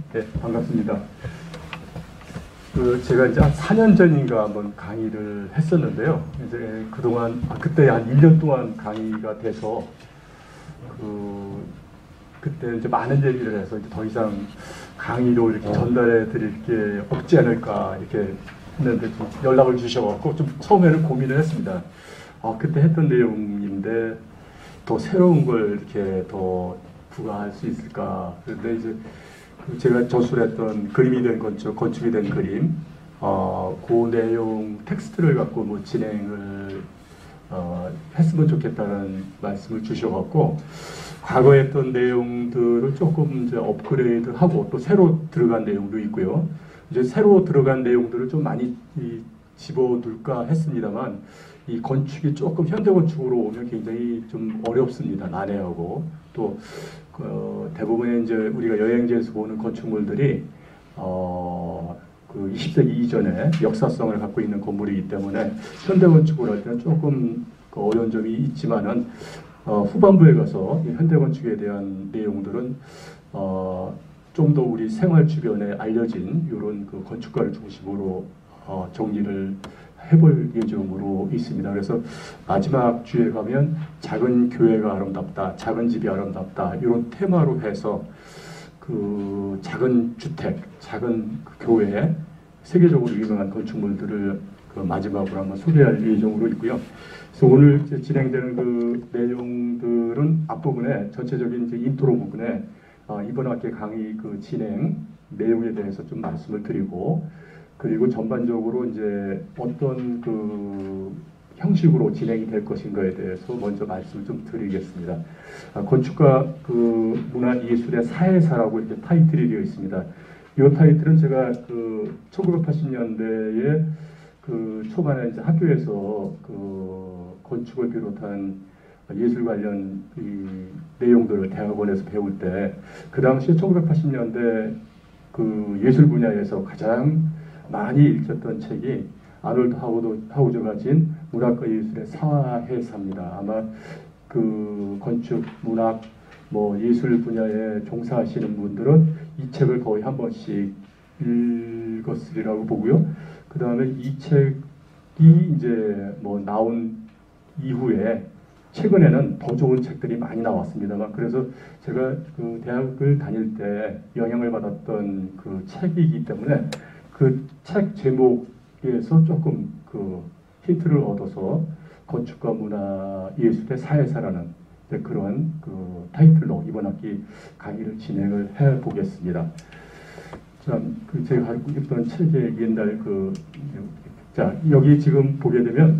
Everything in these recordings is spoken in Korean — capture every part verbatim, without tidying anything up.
네, 반갑습니다. 그 제가 이제 한 사 년 전인가 한번 강의를 했었는데요. 이제 그동안 아, 그때 한 일 년 동안 강의가 돼서 그 그때 이제 많은 얘기를 해서 이제 더 이상 강의로 이렇게 전달해 드릴 게 없지 않을까 이렇게 했는데 좀 연락을 주셔갖고 좀 처음에는 고민을 했습니다. 아, 그때 했던 내용인데 더 새로운 걸 이렇게 더 부과할 수 있을까. 그런데 이제 제가 저술했던 그림이 된 건축, 건축이 된 그림, 어, 그 내용 텍스트를 갖고 뭐 진행을 어, 했으면 좋겠다는 말씀을 주셔갖고 과거에 했던 내용들을 조금 이제 업그레이드하고 또 새로 들어간 내용도 있고요. 이제 새로 들어간 내용들을 좀 많이 이, 집어둘까 했습니다만 이 건축이 조금 현대 건축으로 오면 굉장히 좀 어렵습니다. 난해하고 또 어, 대부분의 이제 우리가 여행지에서 보는 건축물들이 어, 그 이십 세기 이전에 역사성을 갖고 있는 건물이기 때문에 현대 건축을 할 때는 조금 그 어려운 점이 있지만은 어, 후반부에 가서 이 현대 건축에 대한 내용들은 어, 좀 더 우리 생활 주변에 알려진 이런 그 건축가를 중심으로 어, 정리를 해볼 예정으로 있습니다. 그래서 마지막 주에 가면 작은 교회가 아름답다, 작은 집이 아름답다 이런 테마로 해서 그 작은 주택, 작은 그 교회, 세계적으로 유명한 건축물들을 그 마지막으로 한번 소개할 예정으로 있고요. 그래서 오늘 이제 진행되는 그 내용들은 앞부분에 전체적인 이제 인트로 부분에 어, 이번 학기 강의 그 진행 내용에 대해서 좀 말씀을 드리고, 그리고 전반적으로 이제 어떤 그 형식으로 진행이 될 것인가에 대해서 먼저 말씀을 좀 드리겠습니다. 아, 건축과 그 문화예술의 사회사라고 이렇게 타이틀이 되어 있습니다. 이 타이틀은 제가 그 천구백팔십 년대에 그 초반에 이제 학교에서 그 건축을 비롯한 예술 관련 이 내용들을 대학원에서 배울 때, 그 당시에 천구백팔십 년대 그 예술 분야에서 가장 많이 읽혔던 책이 아놀드 하우드, 하우저가 진 문학과 예술의 사회사입니다. 아마 그 건축, 문학, 뭐 예술 분야에 종사하시는 분들은 이 책을 거의 한 번씩 읽었으리라고 보고요. 그 다음에 이 책이 이제 뭐 나온 이후에 최근에는 더 좋은 책들이 많이 나왔습니다만, 그래서 제가 그 대학을 다닐 때 영향을 받았던 그 책이기 때문에 그 책 제목에서 조금 그 힌트를 얻어서 건축과 문화 예술의 사회사라는 그런 그 타이틀로 이번 학기 강의를 진행을 해 보겠습니다. 자, 그 제가 갖고 있던 책의 옛날 그, 자, 여기 지금 보게 되면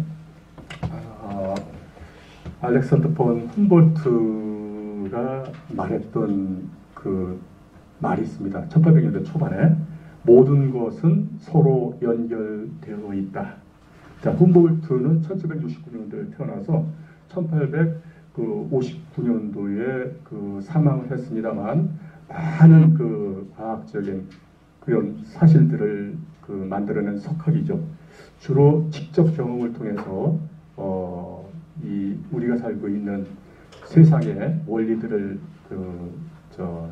아, 알렉산더 폰 훔볼트가 말했던 그 말이 있습니다. 천팔백 년대 초반에 모든 것은 서로 연결되어 있다. 자, 훔볼트는 천칠백육십구 년도에 태어나서 천팔백오십구 년도에 그 사망을 했습니다만, 많은 그 과학적인 그런 사실들을 그 만들어낸 석학이죠. 주로 직접 경험을 통해서 어, 이 우리가 살고 있는 세상의 원리들을 그 저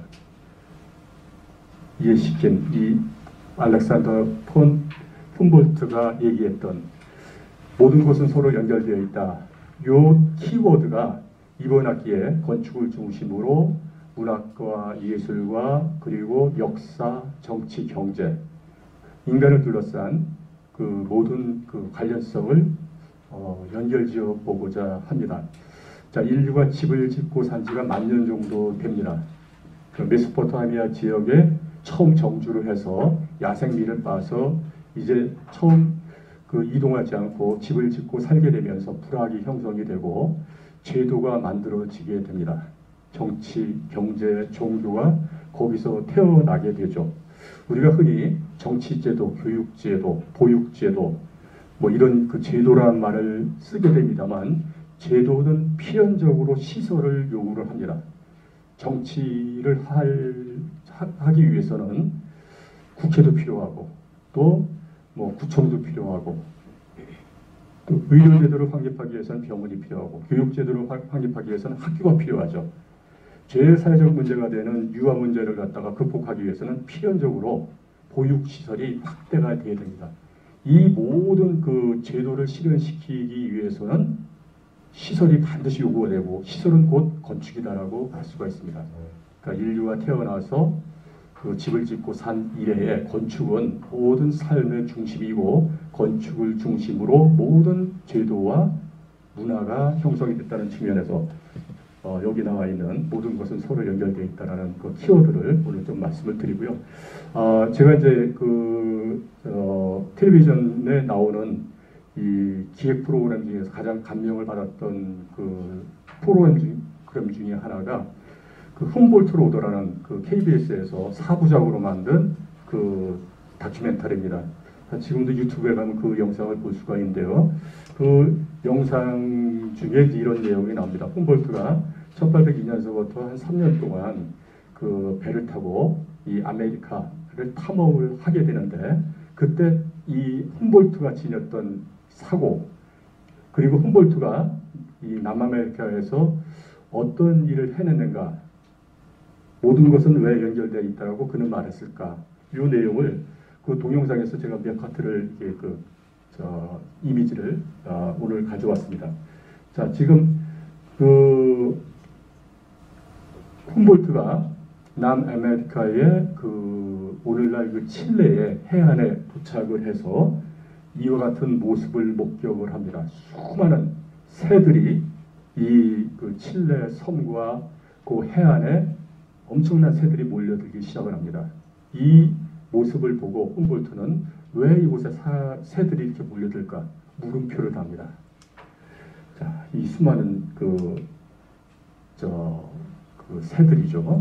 이해시킨 이 알렉산더 폰 훔볼트가 얘기했던 모든 것은 서로 연결되어 있다. 요 키워드가 이번 학기에 건축을 중심으로 문학과 예술과 그리고 역사, 정치, 경제, 인간을 둘러싼 그 모든 그 관련성을 어, 연결지어 보고자 합니다. 자, 인류가 집을 짓고 산 지가 만 년 정도 됩니다. 그 메소포타미아 지역에 처음 정주를 해서 야생미를 봐서 이제 처음 그 이동하지 않고 집을 짓고 살게 되면서 불악이 형성이 되고 제도가 만들어지게 됩니다. 정치, 경제, 종교가 거기서 태어나게 되죠. 우리가 흔히 정치제도, 교육제도, 보육제도 뭐 이런 그 제도라는 말을 쓰게 됩니다만, 제도는 필연적으로 시설을 요구를 합니다. 정치를 할, 하, 하기 위해서는 국회도 필요하고 또 뭐 구청도 필요하고, 또 의료제도를 확립하기 위해서는 병원이 필요하고, 교육제도를 확립하기 위해서는 학교가 필요하죠. 제사회적 문제가 되는 유아 문제를 갖다가 극복하기 위해서는 필연적으로 보육시설이 확대가 돼야 됩니다. 이 모든 그 제도를 실현시키기 위해서는 시설이 반드시 요구가 되고 시설은 곧 건축이다라고 할 수가 있습니다. 그러니까 인류가 태어나서 그 집을 짓고 산 이래에 건축은 모든 삶의 중심이고 건축을 중심으로 모든 제도와 문화가 형성이 됐다는 측면에서 어, 여기 나와 있는 모든 것은 서로 연결되어 있다는 그 키워드를 오늘 좀 말씀을 드리고요. 어, 제가 이제 그 어, 텔레비전에 나오는 이 기획 프로그램 중에서 가장 감명을 받았던 그 프로그램 중, 프로그램 중에 하나가 그 훔볼트 로더라는 그 케이비에스에서 사부작으로 만든 그 다큐멘터리입니다. 지금도 유튜브에 가면 그 영상을 볼 수가 있는데요. 그 영상 중에 이런 내용이 나옵니다. 훔볼트가 천팔백이 년서부터 한 삼 년 동안 그 배를 타고 이 아메리카를 탐험을 하게 되는데 그때 이 훔볼트가 지녔던 사고 그리고 훔볼트가 이 남아메리카에서 어떤 일을 해냈는가 모든 것은 왜 연결되어 있다고 그는 말했을까 이 내용을 그 동영상에서 제가 몇 카트를 이렇게 그 저 이미지를 어, 오늘 가져왔습니다. 자 지금 그 훔볼트가 남아메리카의 그 오늘날 그 칠레의 해안에 도착을 해서 이와 같은 모습을 목격을 합니다. 수많은 새들이 이 그 칠레 섬과 그 해안에 엄청난 새들이 몰려들기 시작을 합니다. 이 모습을 보고 훔볼트는 왜 이곳에 사, 새들이 이렇게 몰려들까 물음표를 답니다. 자, 이 수많은 그, 저, 그 새들이죠.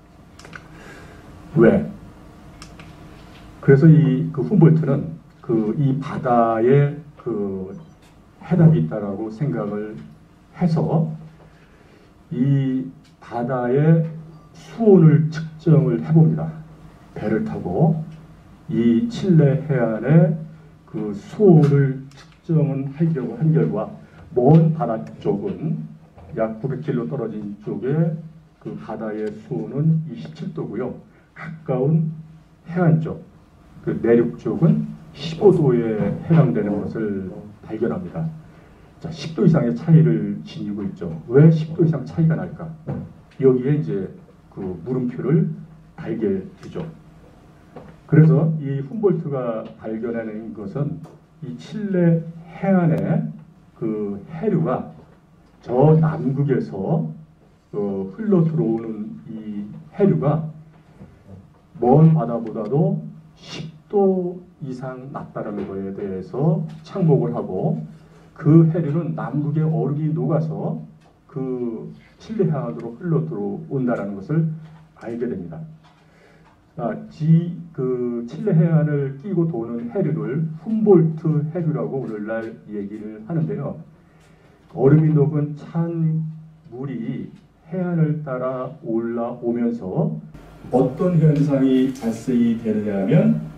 왜? 그래서 이 그 훔볼트는 그 이 바다에 그 해답이 있다라고 생각을 해서 이 바다의 수온을 측정을 해봅니다. 배를 타고 이 칠레 해안의 그 수온을 측정을 하려고 한 결과 먼 바다 쪽은 약 구백 킬로미터 떨어진 쪽에 그 바다의 수온은 이십칠 도고요. 가까운 해안 쪽, 그 내륙 쪽은 십오 도에 해당되는 것을 발견합니다. 자, 십 도 이상의 차이를 지니고 있죠. 왜 십 도 이상 차이가 날까? 여기에 이제 그 물음표를 달게 되죠. 그래서 이 훔볼트가 발견하는 것은 이 칠레 해안의 그 해류가 저 남극에서 어, 흘러 들어오는 이 해류가 먼 바다보다도 십 도 이상 낮다는 것에 대해서 착목을 하고 그 해류는 남극의 얼음이 녹아서 그 칠레 해안으로 흘러 들어온다는 것을 알게 됩니다. 아, 지, 그 칠레 해안을 끼고 도는 해류를 훔볼트 해류라고 오늘날 얘기를 하는데요. 얼음이 녹은 찬 물이 해안을 따라 올라오면서 어떤 현상이 발생이 되느냐 하면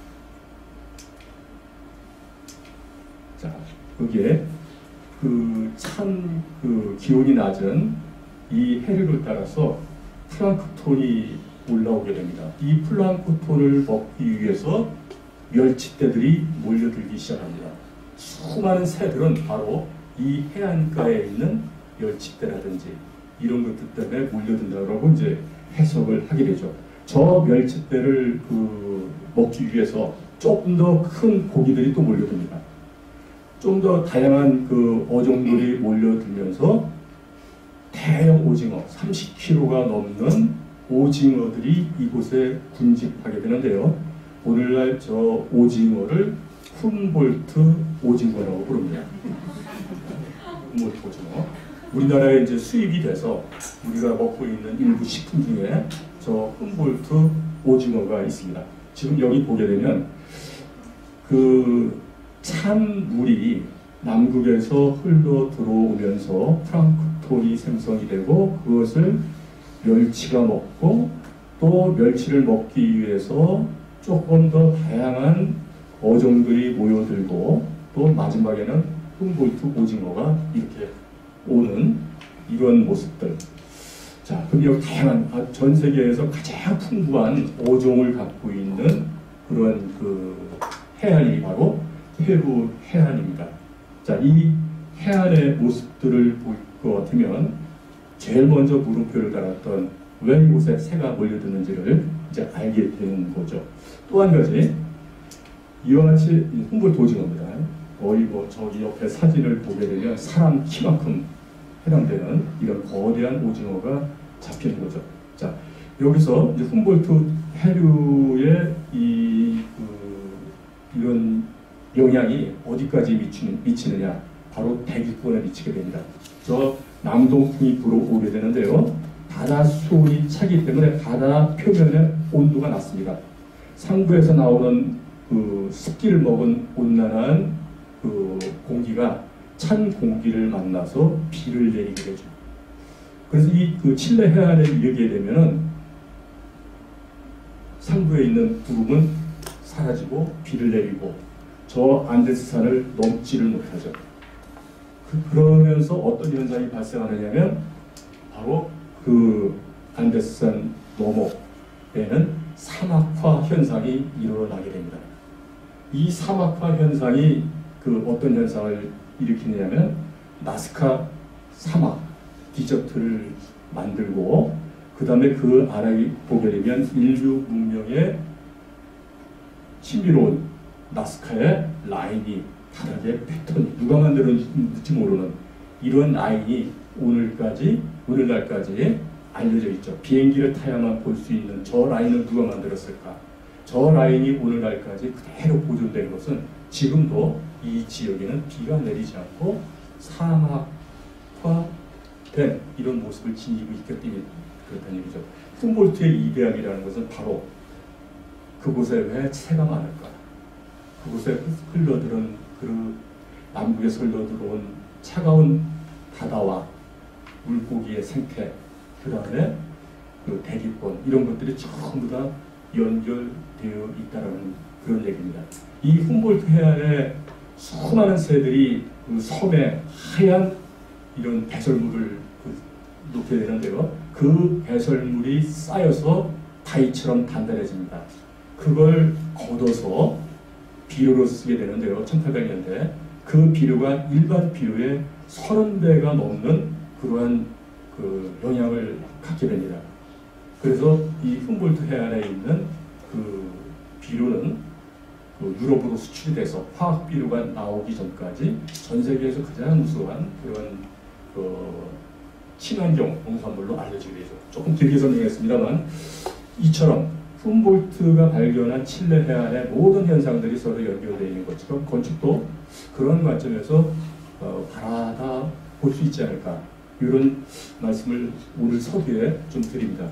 자, 그게 그 찬 그 기온이 낮은 이 해류를 따라서 플랑크톤이 올라오게 됩니다. 이 플랑크톤을 먹기 위해서 멸치떼들이 몰려들기 시작합니다. 수많은 새들은 바로 이 해안가에 있는 멸치떼라든지 이런 것들 때문에 몰려든다고 이제 해석을 하게 되죠. 저 멸치떼를 그 먹기 위해서 조금 더 큰 고기들이 또 몰려듭니다. 좀 더 다양한 그 어종들이 몰려들면서 대형 오징어 삼십 킬로그램가 넘는 오징어들이 이곳에 군집하게 되는데요. 오늘날 저 오징어를 훔볼트 오징어라고 부릅니다. 훔볼트 오징어. 우리나라에 이제 수입이 돼서 우리가 먹고 있는 일부 식품 중에 저 훔볼트 오징어가 있습니다. 지금 여기 보게 되면 그 찬 물이 남극에서 흘러 들어오면서 플랑크톤이 생성이 되고 그것을 멸치가 먹고 또 멸치를 먹기 위해서 조금 더 다양한 어종들이 모여들고 또 마지막에는 훔볼트 오징어가 이렇게 오는 이런 모습들. 자, 그럼 여기 다양한, 전 세계에서 가장 풍부한 어종을 갖고 있는 그런 그 해안이 바로 페루 해안입니다. 자, 이 해안의 모습들을 볼 것 같으면 제일 먼저 물음표를 달았던 왜 이곳에 새가 몰려드는지를 이제 알게 되는 거죠. 또 한 가지, 이와 같이 훔볼트 오징어입니다. 거의 뭐 저기 옆에 사진을 보게 되면 사람 키만큼 해당되는 이런 거대한 오징어가 잡히는 거죠. 자, 여기서 이제 훔볼트 해류의 이 그, 이런 영향이 어디까지 미치는, 미치느냐, 바로 대기권에 미치게 됩니다. 저 남동풍이 불어오게 되는데요. 바다 수온이 차기 때문에 바다 표면의 온도가 낮습니다. 상부에서 나오는 그 습기를 먹은 온난한 그 공기가 찬 공기를 만나서 비를 내리게 되죠. 그래서 이 그 칠레 해안에 이르게 되면은 상부에 있는 구름은 사라지고 비를 내리고 저 안데스산을 넘지를 못하죠. 그, 그러면서 어떤 현상이 발생하느냐면 바로 그 안데스산 너머에는 사막화 현상이 일어나게 됩니다. 이 사막화 현상이 그 어떤 현상을 일으키냐면 나스카 사막 디저트를 만들고 그 다음에 그 아래 보게 되면 인류 문명의 신비로운 나스카의 라인이 바닥에 패턴, 누가 만들었는지 모르는 이런 라인이 오늘까지 오늘날까지 알려져 있죠. 비행기를 타야만 볼 수 있는 저 라인을 누가 만들었을까? 저 라인이 오늘날까지 그대로 보존된 것은 지금도 이 지역에는 비가 내리지 않고 사막화된 이런 모습을 지니고 있기 때문에 그렇다는 얘기죠. 훔볼트의 이대함이라는 것은 바로 그곳에 왜 새가 많을까? 그곳에 흘러들은 그 남북에서 흘러들어온 차가운 바다와 물고기의 생태, 그 다음에 그 대기권 이런 것들이 전부 다 연결되어 있다는 그런 얘기입니다. 이 훔볼트 해안에 수많은 새들이 그 섬에 하얀 이런 배설물을 그 놓게 되는데요. 그 배설물이 쌓여서 바위처럼 단단해집니다. 그걸 걷어서 비료로 쓰게 되는데요. 천팔백 년대 그 비료가 일반 비료의 서른 배가 넘는 그러한 그 영향을 갖게 됩니다. 그래서 이 훔볼트 해안에 있는 그 비료는 그 유럽으로 수출이 돼서 화학 비료가 나오기 전까지 전 세계에서 가장 우수한 그런 그 친환경 농산물로 알려지게 되죠. 조금 길게 설명했습니다만 이처럼 훔볼트가 발견한 칠레 해안의 모든 현상들이 서로 연결되어 있는 것처럼 건축도 그런 관점에서 어, 바라다 볼 수 있지 않을까, 이런 말씀을 오늘 서두에 좀 드립니다.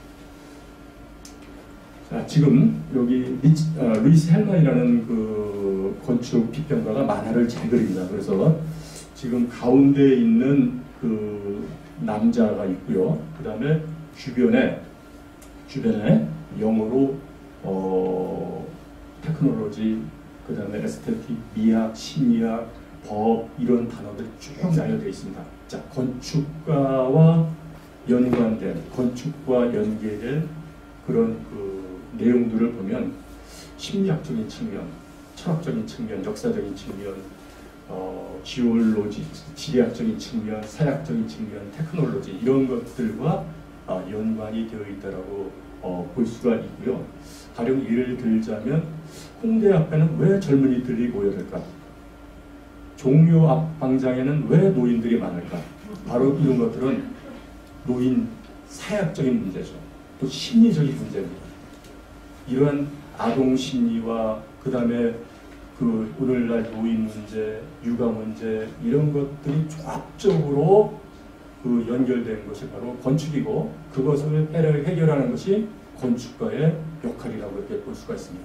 자, 지금 여기 리치, 어, 루이스 헬만이라는 그 건축 비평가가 만화를 잘 그립니다. 그래서 지금 가운데 있는 그 남자가 있고요. 그 다음에 주변에 주변에 영어로 어, 테크놀로지, 그 다음에 에스테틱, 미학, 심리학, 법 이런 단어들이 쭉 나열되어 있습니다. 자, 건축가와 연관된, 건축과 연계된 그런 그 내용들을 보면 심리학적인 측면, 철학적인 측면, 역사적인 측면, 어, 지올로지, 지리학적인 측면, 사약적인 측면, 테크놀로지 이런 것들과 어, 연관이 되어 있다라고 어, 볼 수가 있고요. 가령 예를 들자면 홍대 앞에는 왜 젊은이들이 모여들까? 종묘 앞 광장에는 왜 노인들이 많을까? 바로 이런 것들은 노인 사약적인 문제죠. 또 심리적인 문제입니다. 이러한 아동 심리와 그 다음에 그 오늘날 노인 문제, 육아 문제 이런 것들이 종합적으로 그 연결된 것이 바로 건축이고, 그것을 해결하는 것이 건축가의 역할이라고 이렇게 볼 수가 있습니다.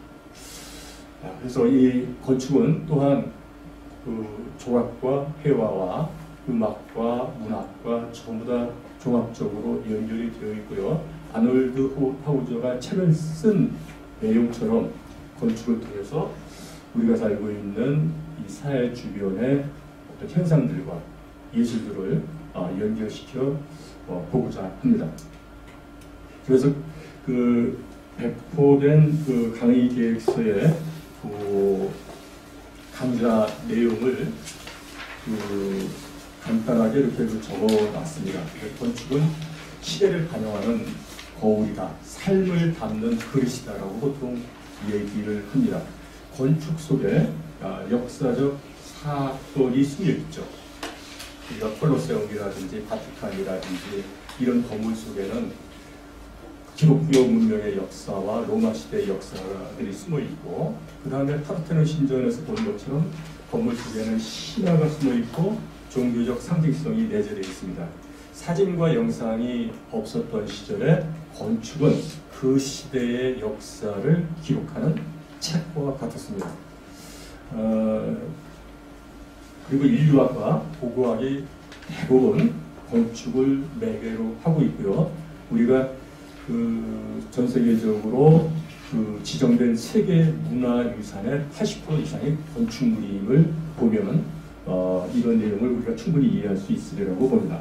그래서 이 건축은 또한 그 조각과 회화와 음악과 문학과 전부 다 종합적으로 연결이 되어 있고요. 아놀드 하우저가 책을 쓴 내용처럼 건축을 통해서 우리가 살고 있는 이 사회 주변의 어떤 현상들과 예술들을 어, 연결시켜 어, 보고자 합니다. 그래서 그 배포된 그 강의 계획서에 그 강좌 내용을 그 간단하게 이렇게 그 적어놨습니다. 건축은 시대를 반영하는 거울이다, 삶을 담는 그릇이다라고 보통 얘기를 합니다. 건축 속에 아, 역사적 사건이 숨겨 있죠. 우리가 콜로세움이라든지 바티칸이라든지 이런 건물 속에는 기독교 문명의 역사와 로마 시대의 역사들이 숨어 있고, 그 다음에 파르테논 신전에서 본 것처럼 건물 속에는 신화가 숨어 있고 종교적 상징성이 내재되어 있습니다. 사진과 영상이 없었던 시절에 건축은 그 시대의 역사를 기록하는 책과 같았습니다. 어, 그리고 인류학과 고고학이 대부분 건축을 매개로 하고 있고요. 우리가 그 전 세계적으로 그 지정된 세계 문화유산의 팔십 퍼센트 이상의 건축물임을 보면 어, 이런 내용을 우리가 충분히 이해할 수 있으리라고 봅니다.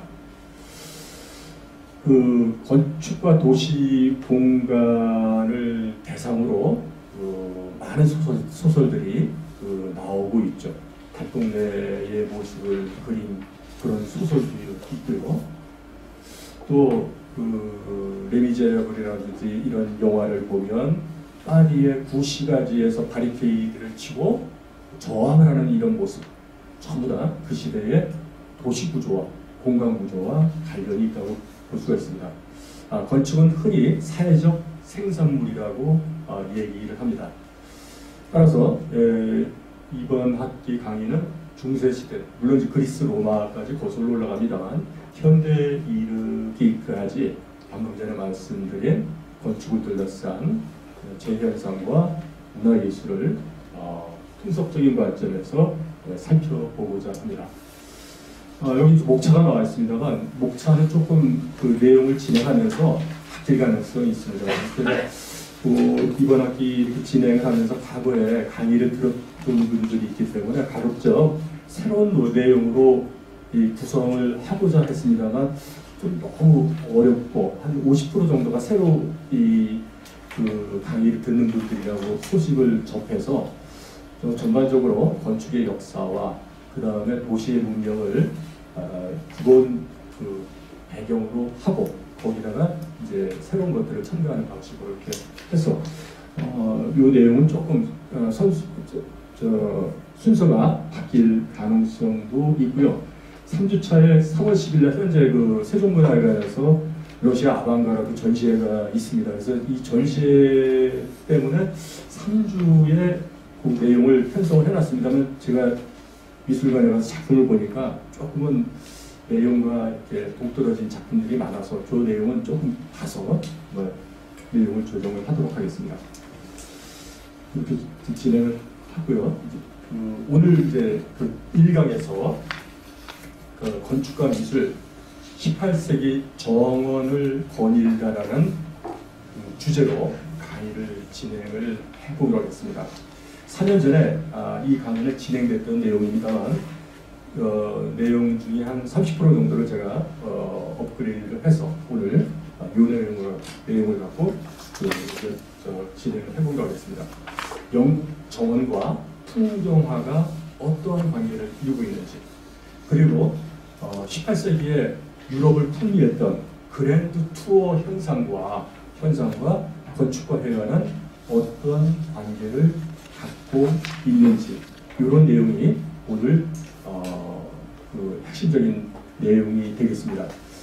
그 건축과 도시 공간을 대상으로 그 많은 소설, 소설들이 그 나오고 있죠. 달동네의 모습을 그린 그런 소설도 있고요. 또 그 레미제라블이라든지 이런 영화를 보면 파리의 구시가지에서 바리케이드를 치고 저항을 하는 이런 모습, 전부 다 그 시대의 도시 구조와 공간 구조와 관련이 있다고 볼 수가 있습니다. 아, 건축은 흔히 사회적 생산물이라고 아, 얘기를 합니다. 따라서 에, 이번 학기 강의는 중세시대, 물론 이제 그리스 로마까지 거슬러 올라갑니다만 현대에 이르기까지 방금 전에 말씀드린 건축을 둘러싼 재현상과 문화예술을 어, 분석적인 관점에서 살펴보고자 합니다. 어, 여기 목차가 나와 있습니다만 목차는 조금 그 내용을 진행하면서 바뀔 가능성이 있습니다. 그래서 뭐 이번 학기 이렇게 진행을 하면서 과거에 강의를 들었던 분들이 있기 때문에 가급적 새로운 내용으로 이 구성을 하고자 했습니다만 좀 너무 어렵고 한 오십 퍼센트 정도가 새로 이 그 강의를 듣는 분들이라고 소식을 접해서 좀 전반적으로 건축의 역사와 그 다음에 도시의 문명을 어, 기본 그 배경으로 하고 거기다가 이제 새로운 것들을 첨가하는 방식으로 이렇게 해서 어, 이 내용은 조금 어, 선수, 저, 저, 순서가 바뀔 가능성도 있고요. 삼 주차에 삼월 십일날 현재 그 세종문화회관에서 러시아 아방가르드 전시회가 있습니다. 그래서 이 전시회 때문에 삼 주의 그 내용을 편성을 해놨습니다만 제가 미술관에 가서 작품을 보니까 조금은 내용과 이렇게 동떨어진 작품들이 많아서 그 내용은 조금 봐서 뭐 내용을 조정을 하도록 하겠습니다. 이렇게 진행을 하고요. 이제 그 오늘 이제 그 일 강에서 그 건축과 미술 십팔 세기 정원을 거닐다라는 그 주제로 강의를 진행을 해보도록 하겠습니다. 사 년 전에 아, 이 강의는 진행됐던 내용입니다만 어, 내용 중에 한 삼십 퍼센트 정도를 제가 어, 업그레이드를 해서 오늘 어, 이 내용을, 내용을 갖고 그, 그, 저, 진행을 해보도록 하겠습니다. 영, 정원과 풍경화가 어떠한 관계를 이루고 있는지, 그리고 어, 십팔 세기에 유럽을 풍미했던 그랜드 투어 현상과 현상과 건축과 회화는 어떤 관계를 갖고 있는지, 이런 내용이 오늘 어, 그 핵심적인 내용이 되겠습니다.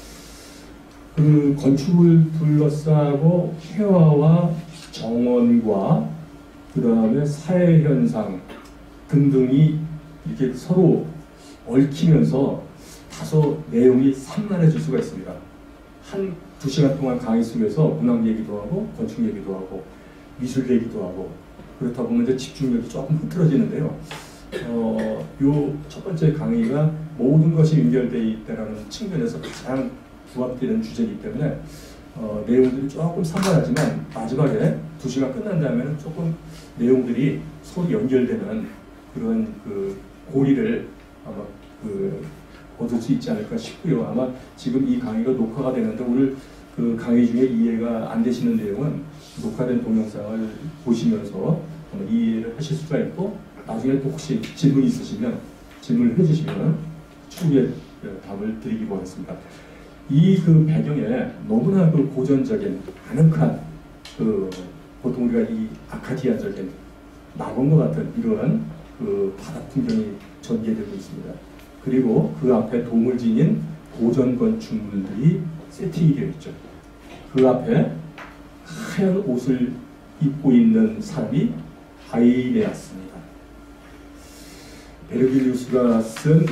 그 건축을 둘러싸고 회화와 정원과 그 다음에 사회 현상 등등이 이렇게 서로 얽히면서 다소 내용이 산만해질 수가 있습니다. 한 두 시간 동안 강의 속에서 문학 얘기도 하고 건축 얘기도 하고 미술 얘기도 하고 그렇다 보면 이제 집중력이 조금 흐트러지는데요. 어, 요 첫 번째 강의가 모든 것이 연결되어 있다는 측면에서 가장 부합되는 주제이기 때문에 어, 내용들이 조금 산만하지만 마지막에 두 시간 끝난 다음에는 조금 내용들이 서로 연결되는 그런 그 고리를 아마 그 얻을 수 있지 않을까 싶고요. 아마 지금 이 강의가 녹화가 되는데 오늘 그 강의 중에 이해가 안 되시는 내용은 녹화된 동영상을 보시면서 이해를 하실 수가 있고, 나중에 또 혹시 질문 있으시면 질문을 해주시면 추후에 답을 드리기로 하겠습니다. 이 그 배경에 너무나 그 고전적인 아늑한 그 보통 우리가 이 아카디아적인 낙원과 같은 이러한 그 바다 풍경이 전개되고 있습니다. 그리고 그 앞에 동을 지닌 고전 건축물들이 세팅이 되어 있죠. 그 앞에 하얀 옷을 입고 있는 사람이 아이네아스입니다. 베르길리우스가 쓴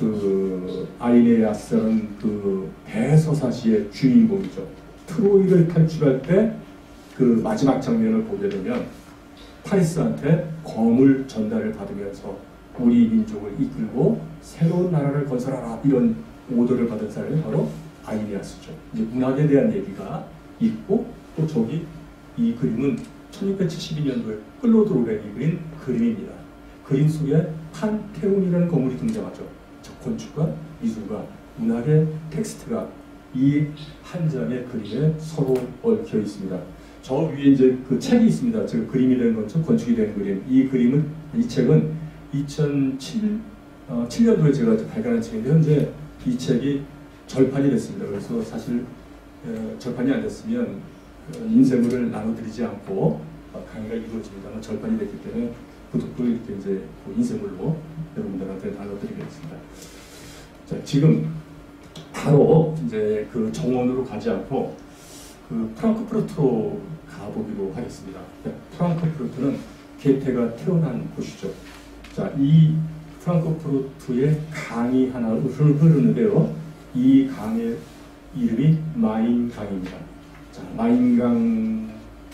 그 아이네아스는 그 대서사시의 주인공이죠. 트로이를 탈출할 때 그 마지막 장면을 보게 되면 파리스한테 검을 전달을 받으면서 우리 민족을 이끌고 새로운 나라를 건설하라 이런 오더를 받은 사람이 바로 아이네아스죠. 이제 문학에 대한 얘기가 있고, 또 저기 이 그림은 천육백칠십이 년도에 클로드 로렌이 그린 그림입니다. 그림 속에 판테온이라는 건물이 등장하죠. 건축과 미술과 문학의 텍스트가 이 한 장의 그림에 서로 얽혀 있습니다. 저 위에 이제 그 책이 있습니다. 저 그림이 된 건축, 건축이 된 그림. 이 그림은, 이 책은 이천칠 년도에 제가 발간한 책인데 현재 이 책이 절판이 됐습니다. 그래서 사실 에, 절판이 안 됐으면 인쇄물을 나눠드리지 않고 강의가 이루어집니다만 절판이 됐기 때문에 그것도 이렇게 이제 인쇄물로 여러분들한테 나눠드리겠습니다. 자, 지금 바로 이제 그 정원으로 가지 않고 그 프랑크푸르트로 가보기로 하겠습니다. 프랑크푸르트는 게테가 태어난 곳이죠. 자, 이 프랑크푸르트에 강이 하나 흐르는데요. 이 강의 이름이 마인강입니다. 자, 마인강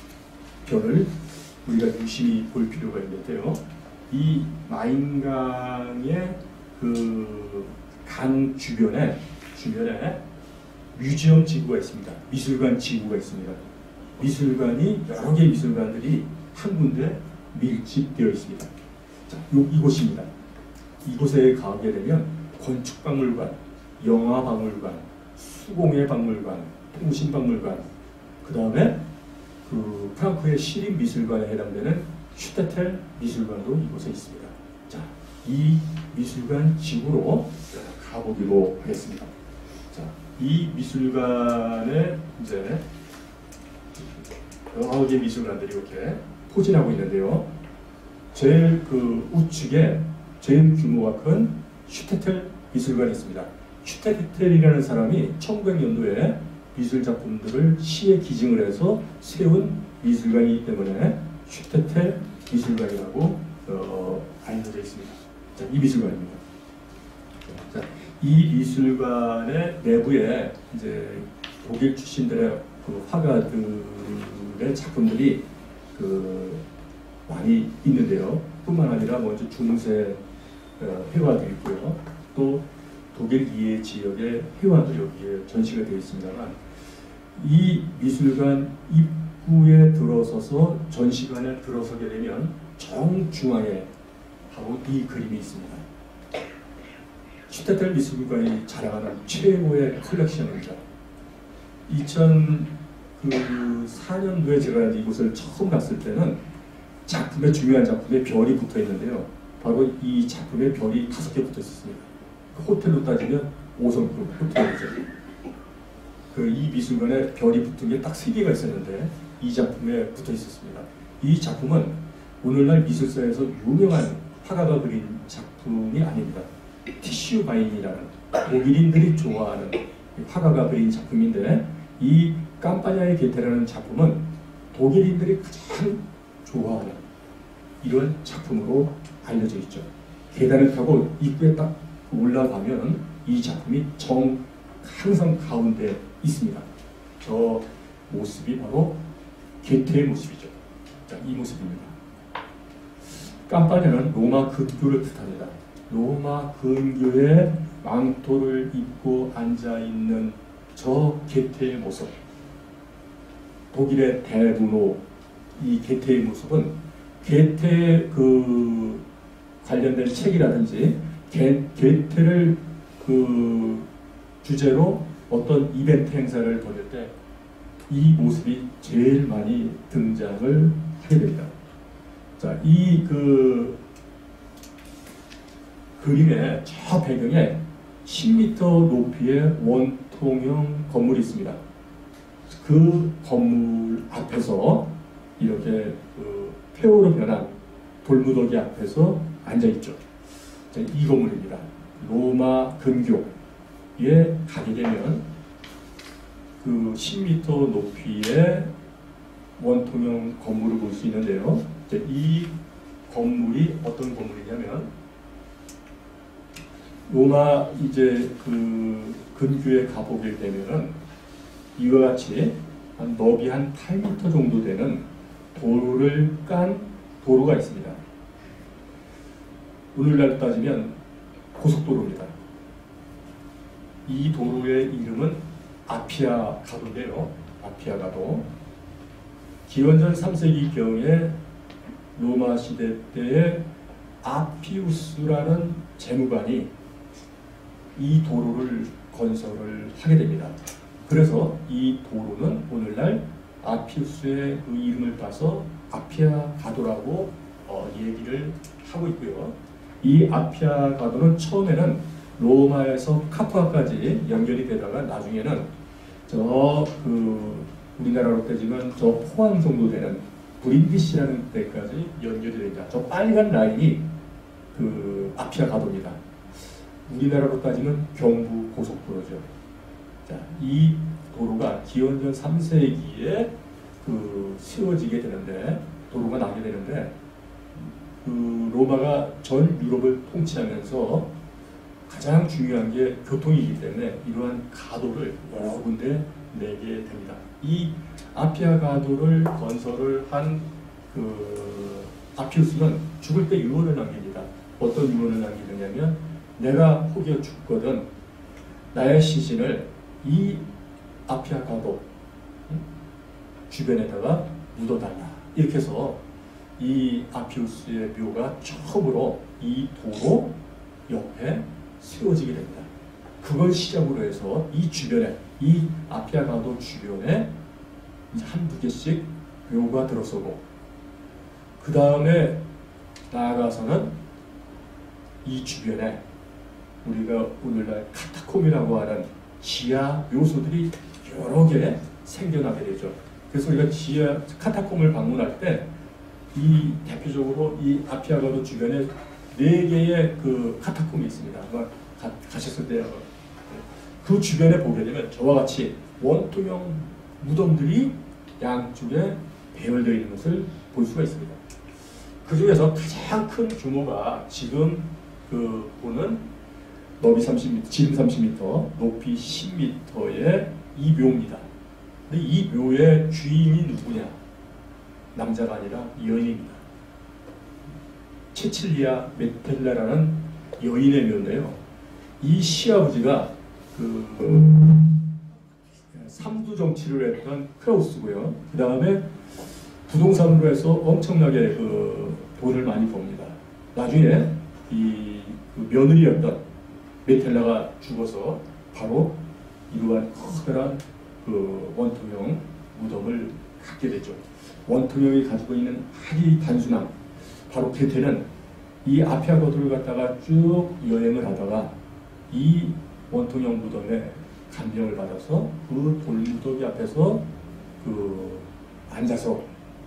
별을 우리가 유심히 볼 필요가 있는데요. 이 마인강의 그 강 주변에 주변에 뮤지엄 지구가 있습니다. 미술관 지구가 있습니다. 미술관이 여러 개의 미술관들이 한 군데 밀집되어 있습니다. 자, 요, 이곳입니다. 이곳에 가게 되면 건축박물관, 영화박물관, 수공예 박물관, 통신박물관, 그 다음에 그 프랑크의 시립미술관에 해당되는 슈테텔 미술관도 이곳에 있습니다. 자, 이 미술관 지구로 가보기로 하겠습니다. 자, 이 미술관에 이제 여러 개의 미술관들이 이렇게 포진하고 있는데요. 제일 그 우측에 제일 규모가 큰 슈테텔 미술관이 있습니다. 슈테텔이라는 사람이 천구백 년도에 미술 작품들을 시에 기증을 해서 세운 미술관이기 때문에 슈테텔 미술관이라고 어, 알려져 있습니다. 자, 이 미술관입니다. 자, 이 미술관의 내부에 이제 독일 출신들의 그 화가들의 작품들이 그 많이 있는데요. 뿐만 아니라 먼저 중세 회화도 있고요. 또 독일 이해 지역의 회화도 여기에 전시가 되어 있습니다만, 이 미술관 입구에 들어서서 전시관에 들어서게 되면 정중앙에 바로 이 그림이 있습니다. 슈테텔 미술관이 자랑하는 최고의 컬렉션입니다. 이천사 년도에 제가 이곳을 처음 갔을 때는 작품에 중요한 작품에 별이 붙어 있는데요. 바로 이 작품에 별이 다섯 개 붙어 있었습니다. 호텔로 따지면 오 성급 호텔이죠. 그 이 미술관에 별이 붙은 게 딱 세 개가 있었는데 이 작품에 붙어 있었습니다. 이 작품은 오늘날 미술사에서 유명한 화가가 그린 작품이 아닙니다. 티슈 바인이라는 독일인들이 좋아하는 화가가 그린 작품인데, 이 깜파냐의 게테라는 작품은 독일인들이 가장 좋아하는 이런 작품으로 알려져 있죠. 계단을 타고 입구에 딱 올라가면 이 작품이 정 항상 가운데 있습니다. 저 모습이 바로 게테의 모습이죠. 자, 이 모습입니다. 깜파냐는 로마 근교를 뜻합니다. 로마 근교에 망토를 입고 앉아있는 저 게테의 모습, 독일의 대문호 이 게테의 모습은 게테 그 관련된 책이라든지 게, 게테를 그 주제로 어떤 이벤트 행사를 벌일 때 이 모습이 제일 많이 등장을 하게 됩니다. 자, 이 그 그림의 저 배경에 십 미터 높이의 원통형 건물이 있습니다. 그 건물 앞에서 이렇게 그 폐허로 변한 돌무더기 앞에서 앉아있죠. 자, 이 건물입니다. 로마 근교에 가게 되면 그 십 미터 높이의 원통형 건물을 볼 수 있는데요. 자, 이 건물이 어떤 건물이냐면 로마 이제 그 근교에 가보게 되면은 이와 같이 한 너비 한 팔 미터 정도 되는 도로를 깐 도로가 있습니다. 오늘날 따지면 고속도로입니다. 이 도로의 이름은 아피아 가도인데요. 아피아 가도. 기원전 삼 세기경에 로마 시대 때에 아피우스라는 재무관이 이 도로를 건설을 하게 됩니다. 그래서 이 도로는 오늘날 아피우스의 그 이름을 따서 아피아 가도라고 어, 얘기를 하고 있고요. 이 아피아 가도는 처음에는 로마에서 카푸아까지 연결이 되다가 나중에는 저 그 우리나라로 따지면 저 포항 정도 되는 브린디시라는 데까지 연결이 됩니다. 저 빨간 라인이 그 아피아 가도입니다. 우리나라로 따지면 경부 고속도로죠. 자, 이 도로가 기원전 삼 세기에 그 세워지게 되는데 도로가 나게 되는데 그 로마가 전 유럽을 통치하면서 가장 중요한 게 교통이기 때문에 이러한 가도를 여러 군데 내게 됩니다. 이 아피아 가도를 건설을 한 그 아피우스는 죽을 때 유언을 남깁니다. 어떤 유언을 남기느냐면 내가 혹여 죽거든 나의 시신을 이 아피아 가도 주변에다가 묻어달라. 이렇게 해서 이 아피우스의 묘가 처음으로 이 도로 옆에 세워지게 됩니다. 그걸 시작으로 해서 이 주변에, 이 아피아 가도 주변에 이제 한두 개씩 묘가 들어서고, 그 다음에 나아가서는 이 주변에 우리가 오늘날 카타콤이라고 하는 지하 묘소들이 여러 개 생겨나게 되죠. 그래서 우리가 지하 카타콤을 방문할 때 이 대표적으로 이 아피아 가도 주변에 네 개의 그 카타콤이 있습니다. 아마 가, 가셨을 때 그 주변에 보게 되면 저와 같이 원통형 무덤들이 양쪽에 배열되어 있는 것을 볼 수가 있습니다. 그 중에서 가장 큰 규모가 지금 그 보는 너비 삼십 미터, 지름 삼십 미터, 높이 십 미터의 이 묘입니다. 근데 이 묘의 주인이 누구냐? 남자가 아니라 여인입니다. 체칠리아 메텔라라는 여인의 묘인데요. 이 시아버지가 그 삼두 정치를 했던 크라우스고요. 그 다음에 부동산으로 해서 엄청나게 그 돈을 많이 법니다. 나중에 이 그 며느리였던 메텔라가 죽어서 바로 이러한 커다란 그 원통형 무덤을 갖게 되죠. 원통형이 가지고 있는 아주 단순함, 바로 게테는 이 아피아 가도를 갖다가 쭉 여행을 하다가 이 원통형 무덤에 감명을 받아서 그 돌무더기 앞에서 그 앉아서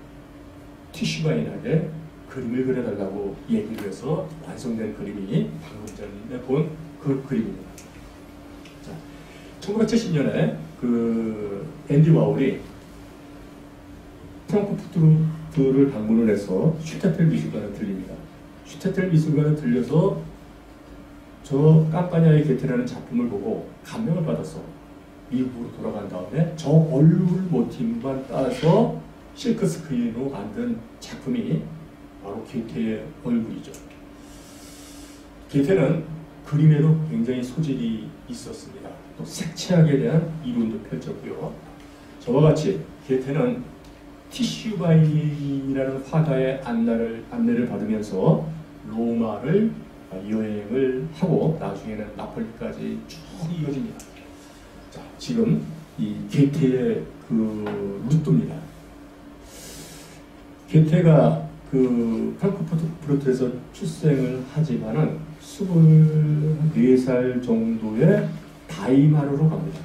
티슈바인하게 그림을 그려달라고 얘기를 해서 완성된 그림이 방금 전에 본 그 그림입니다. 자, 천구백칠십 년에 그 앤디 와홀이 프랑크푸르트를 방문을 해서 슈테텔 미술관을 들립니다. 슈테텔 미술관을 들려서 저 깜파냐의 게테라는 작품을 보고 감명을 받아서 미국으로 돌아간 다음에 저 얼굴 모티브만 따서 실크 스크린으로 만든 작품이 바로 게테의 얼굴이죠. 게테는 그림에도 굉장히 소질이 있었습니다. 또 색채학에 대한 이론도 펼쳤고요. 저와 같이 게테는 티슈바인이라는 화가의 안내를, 안내를 받으면서 로마를 여행을 하고 나중에는 나폴리까지 쭉 이어집니다. 자, 지금 이 게테의 그 루트입니다. 게테가 그 프랑크푸르트에서 출생을 하지만은 스물네 살 정도에 바이마르로 갑니다.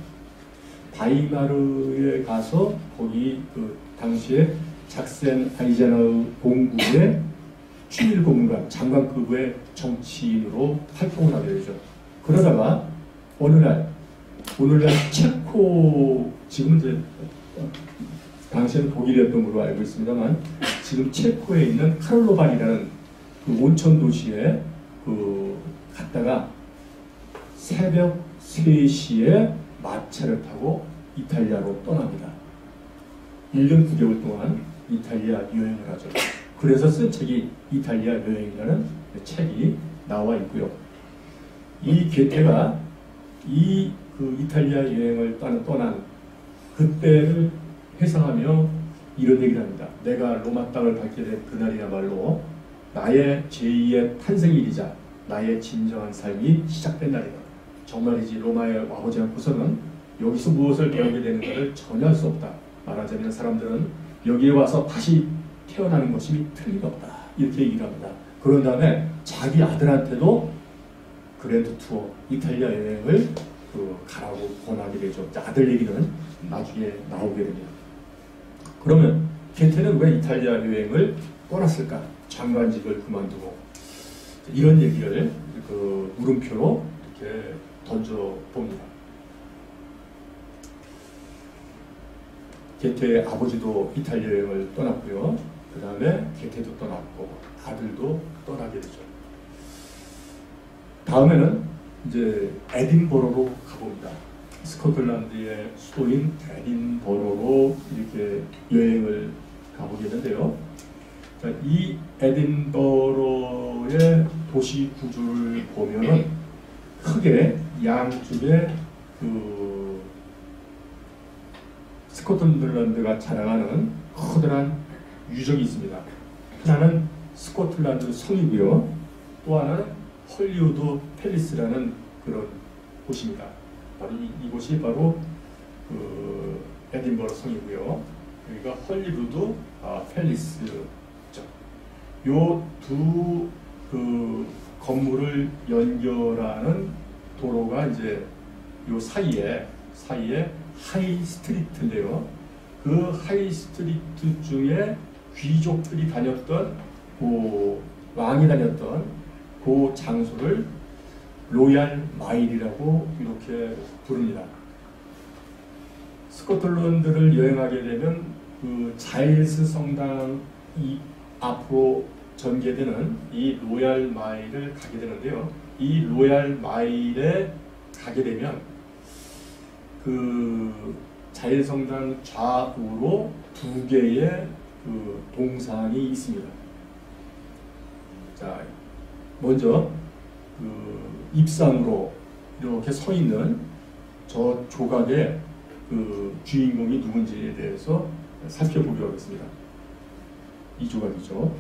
바이마르에 가서 거기 그 당시에 작센 아이젠하우 공국의 추밀고문관 장관급의 정치인으로 활동을 하게 되죠. 그러다가 어느 날 오늘날 체코 지금 이제 당시에는 독일이었던 걸로 알고 있습니다만 지금 체코에 있는 카를로반이라는 그 온천 도시에 그 갔다가 새벽 세 시에 마차를 타고 이탈리아로 떠납니다. 일 년 구 개월 동안 이탈리아 여행을 하죠. 그래서 쓴 책이 이탈리아 여행이라는 책이 나와 있고요. 이 게테가 이 그 이탈리아 여행을 떠난 그때를 회상하며 이런 얘기를 합니다. 내가 로마 땅을 밟게 된 그날이야말로 나의 제이의 탄생일이자 나의 진정한 삶이 시작된 날이다. 정말이지 로마에 와보지 않고서는 여기서 무엇을 배우게 되는가를 전혀 알 수 없다. 말하자면 사람들은 여기에 와서 다시 태어나는 것이 틀림없다. 이렇게 얘기를 합니다. 그런 다음에 자기 아들한테도 그랜드 투어 이탈리아 여행을 그 가라고 권하게 되죠. 아들 얘기는 나중에 나오게 됩니다. 그러면 게테는 왜 이탈리아 여행을 떠났을까? 장관직을 그만두고 이런 얘기를 그 물음표로 이렇게 던져 봅니다. 게테의 아버지도 이탈리아 여행을 떠났고요. 그 다음에 게테도 떠났고 아들도 떠나게 되죠. 다음에는 이제 에딘버러로 가봅니다. 스코틀랜드의 수도인 에딘버러로 이렇게 여행을 가보게 되는데요. 자, 이 에딘버러의 도시 구조를 보면은 크게 양쪽에 그 스코틀랜드가 자랑하는 커다란 유적이 있습니다. 하나는 스코틀랜드 성이고요. 또 하나는 헐리우드 팰리스라는 그런 곳입니다. 바로 이, 이곳이 바로 그 에딘버러 성이고요. 여기가 헐리우드 아, 팰리스죠. 요 두 그 건물을 연결하는 도로가 이제 요 사이에 사이에 하이 스트리트인데요. 그 하이 스트리트 중에 귀족들이 다녔던 그 왕이 다녔던 그 장소를 로얄 마일이라고 이렇게 부릅니다. 스코틀랜드를 여행하게 되면 그 자일스 성당이 앞으로 전개되는 이 로얄 마일을 가게 되는데요. 이 로얄 마일에 가게 되면 그 자일스 성당 좌우로 두 개의 그 동상이 있습니다. 자, 먼저 그 입상으로 이렇게 서 있는 저 조각의 그 주인공이 누군지에 대해서 살펴보기로 하겠습니다. 이 조각이죠.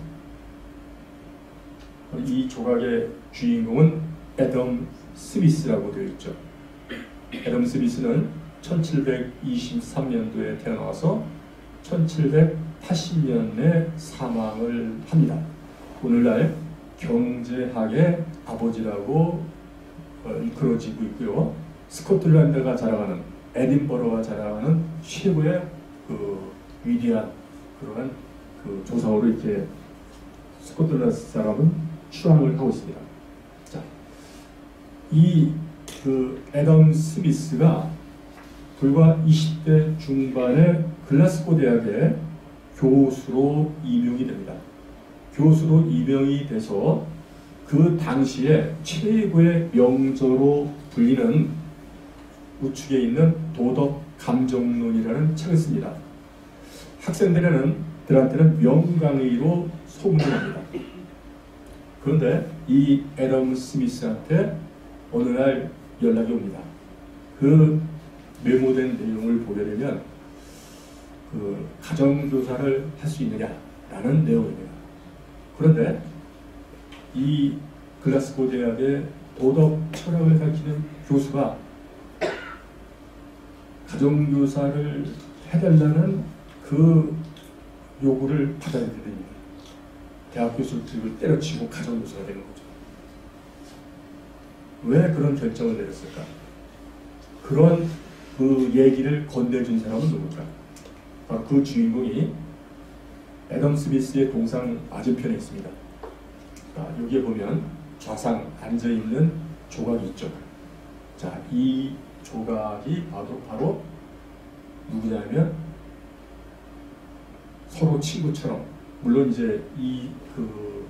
이 조각의 주인공은 애덤 스미스라고 되어 있죠. 애덤 스미스는 천칠백이십삼 년도에 태어나서 천칠백팔십 년에 사망을 합니다. 오늘날 경제학의 아버지라고 일컬어지고 있고요. 스코틀랜드가 자랑하는 에딘버러가 자랑하는 최고의 그 위대한 그러한 그 조상으로 이렇게 스코틀랜드 사람은 추앙을 하고 있습니다. 자, 이 그 애덤 스미스가 불과 이십 대 중반에 글라스고 대학의 교수로 임용이 됩니다. 교수로 임명이 돼서 그 당시에 최고의 명저로 불리는 우측에 있는 도덕 감정론이라는 책을 씁니다. 학생들에는 들한테는 명강의로 소문이 납니다. 그런데 이 애덤 스미스한테 어느 날 연락이 옵니다. 그 메모된 내용을 보게 되면 그 가정교사를 할 수 있느냐라는 내용입니다. 그런데 이 글라스고 대학의 도덕 철학을 가르치는 교수가 가정교사를 해달라는 그 요구를 받아들이게 됩니다. 대학 교수들을 때려치고 가정교사가 되는 거죠. 왜 그런 결정을 내렸을까? 그런 그 얘기를 건네준 사람은 누굴까? 바로 그 주인공이 애덤 스미스의 동상 맞은편에 있습니다. 아, 여기에 보면 좌상 앉아있는 조각이 있죠. 자, 이 조각이 바로, 바로 누구냐면 서로 친구처럼, 물론 이제 이 그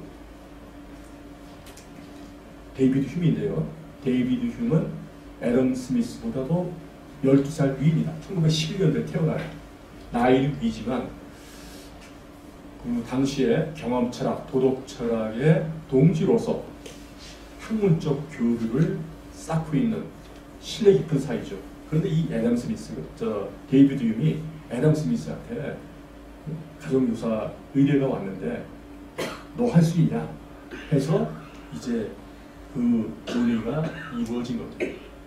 데이비드 휴인데요. 데이비드 휴는 애덤 스미스보다도 열두 살 위입니다. 천구백십일 년도에 태어나요. 나이는 위지만 그 당시에 경험 철학, 도덕 철학의 동지로서 학문적 교류를 쌓고 있는 신뢰 깊은 사이죠. 그런데 이 애덤 스미스, 저 데이비드 휴이 애덤 스미스한테 가정교사 의뢰가 왔는데 너 할 수 있냐 해서 이제 그 논의가 이루어진 겁니다.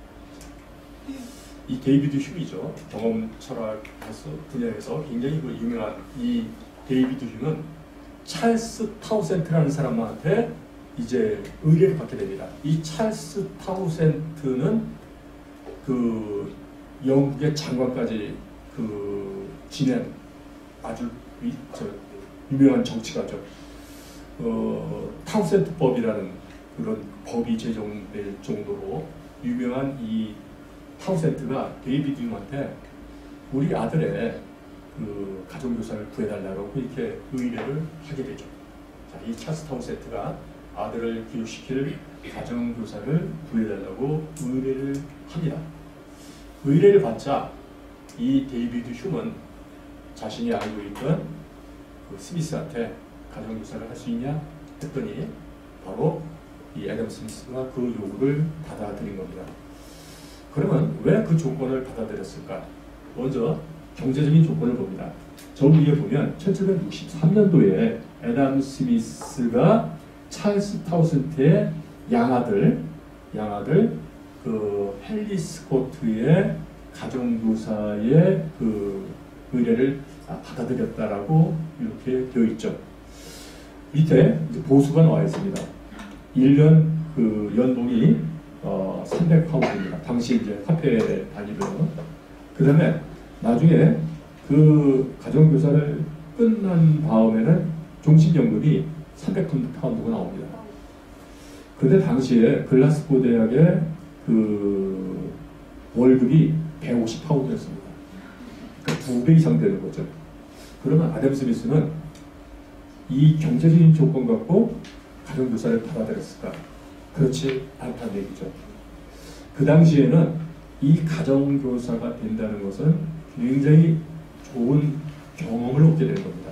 이 데이비드 휴이죠. 경험 철학 분야에서 굉장히 그 유명한 이 데이비드 휴는 찰스 타우센트라는 사람한테 이제 의뢰를 받게 됩니다. 이 찰스 타우센트는 그 영국의 장관까지 그 지낸 아주 위, 저, 유명한 정치가죠. 어, 타우센트법이라는 그런 법이 제정될 정도로 유명한 이 타우센트가 데이비드 휴한테 우리 아들의 그 가정교사를 구해달라고 이렇게 의뢰를 하게 되죠. 자, 이 찰스 타우센트가 아들을 교육시킬 가정교사를 구해달라고 의뢰를 합니다. 의뢰를 받자 이 데이비드 휴는 자신이 알고 있던 그 스미스한테 가정교사를 할 수 있냐 했더니 바로 이 애덤 스미스가 그 요구를 받아들인 겁니다. 그러면 왜 그 조건을 받아들였을까? 먼저 경제적인 조건을 봅니다. 저 위에 보면 천칠백육십삼 년도에 애덤 스미스가 찰스 타우센트의 양아들, 양아들 그 헨리 스코트의 가정교사의 그 의뢰를 받아들였다라고 이렇게 되어 있죠. 밑에 이제 보수가 나와 있습니다. 일 년 그 연봉이 어, 삼백 파운드입니다. 당시 이제 화폐 단위로요. 그 다음에 나중에 그 가정교사를 끝난 다음에는 종신연금이 삼백 파운드가 나옵니다. 그런데 당시에 글라스고 대학의 그 월급이 백오십 파운드였습니다. 그러니까 두 배 이상 되는 거죠. 그러면 아담 스미스는 이 경제적인 조건 갖고 가정교사를 받아들였을까? 그렇지 않다는 얘기죠. 그 당시에는 이 가정교사가 된다는 것은 굉장히 좋은 경험을 얻게 되는 겁니다.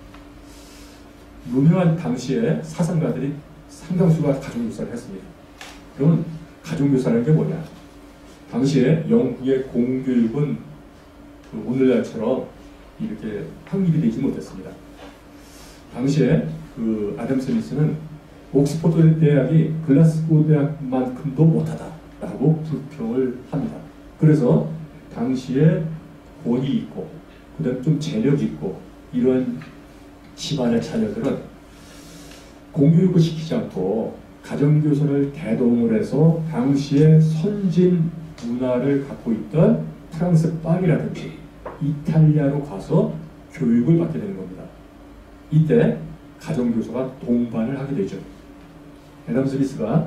유명한 당시에 사상가들이 상당수가 가정교사를 했습니다. 그러면 가정교사라는 게 뭐냐? 당시에 영국의 공교육은 그 오늘날처럼 이렇게 확립이 되지 못했습니다. 당시에 그 아담 스미스는 옥스퍼드 대학이 글라스고 대학만큼도 못하다라고 불평을 합니다. 그래서 당시에 권위 있고 그다음 좀 재력 있고 이런 집안의 자녀들은 공교육을 시키지 않고 가정교사를 대동을 해서 당시에 선진 문화를 갖고 있던 프랑스 파리라든지 이탈리아로 가서 교육을 받게 되는 겁니다. 이때 가정교사가 동반을 하게 되죠. 애덤 스미스가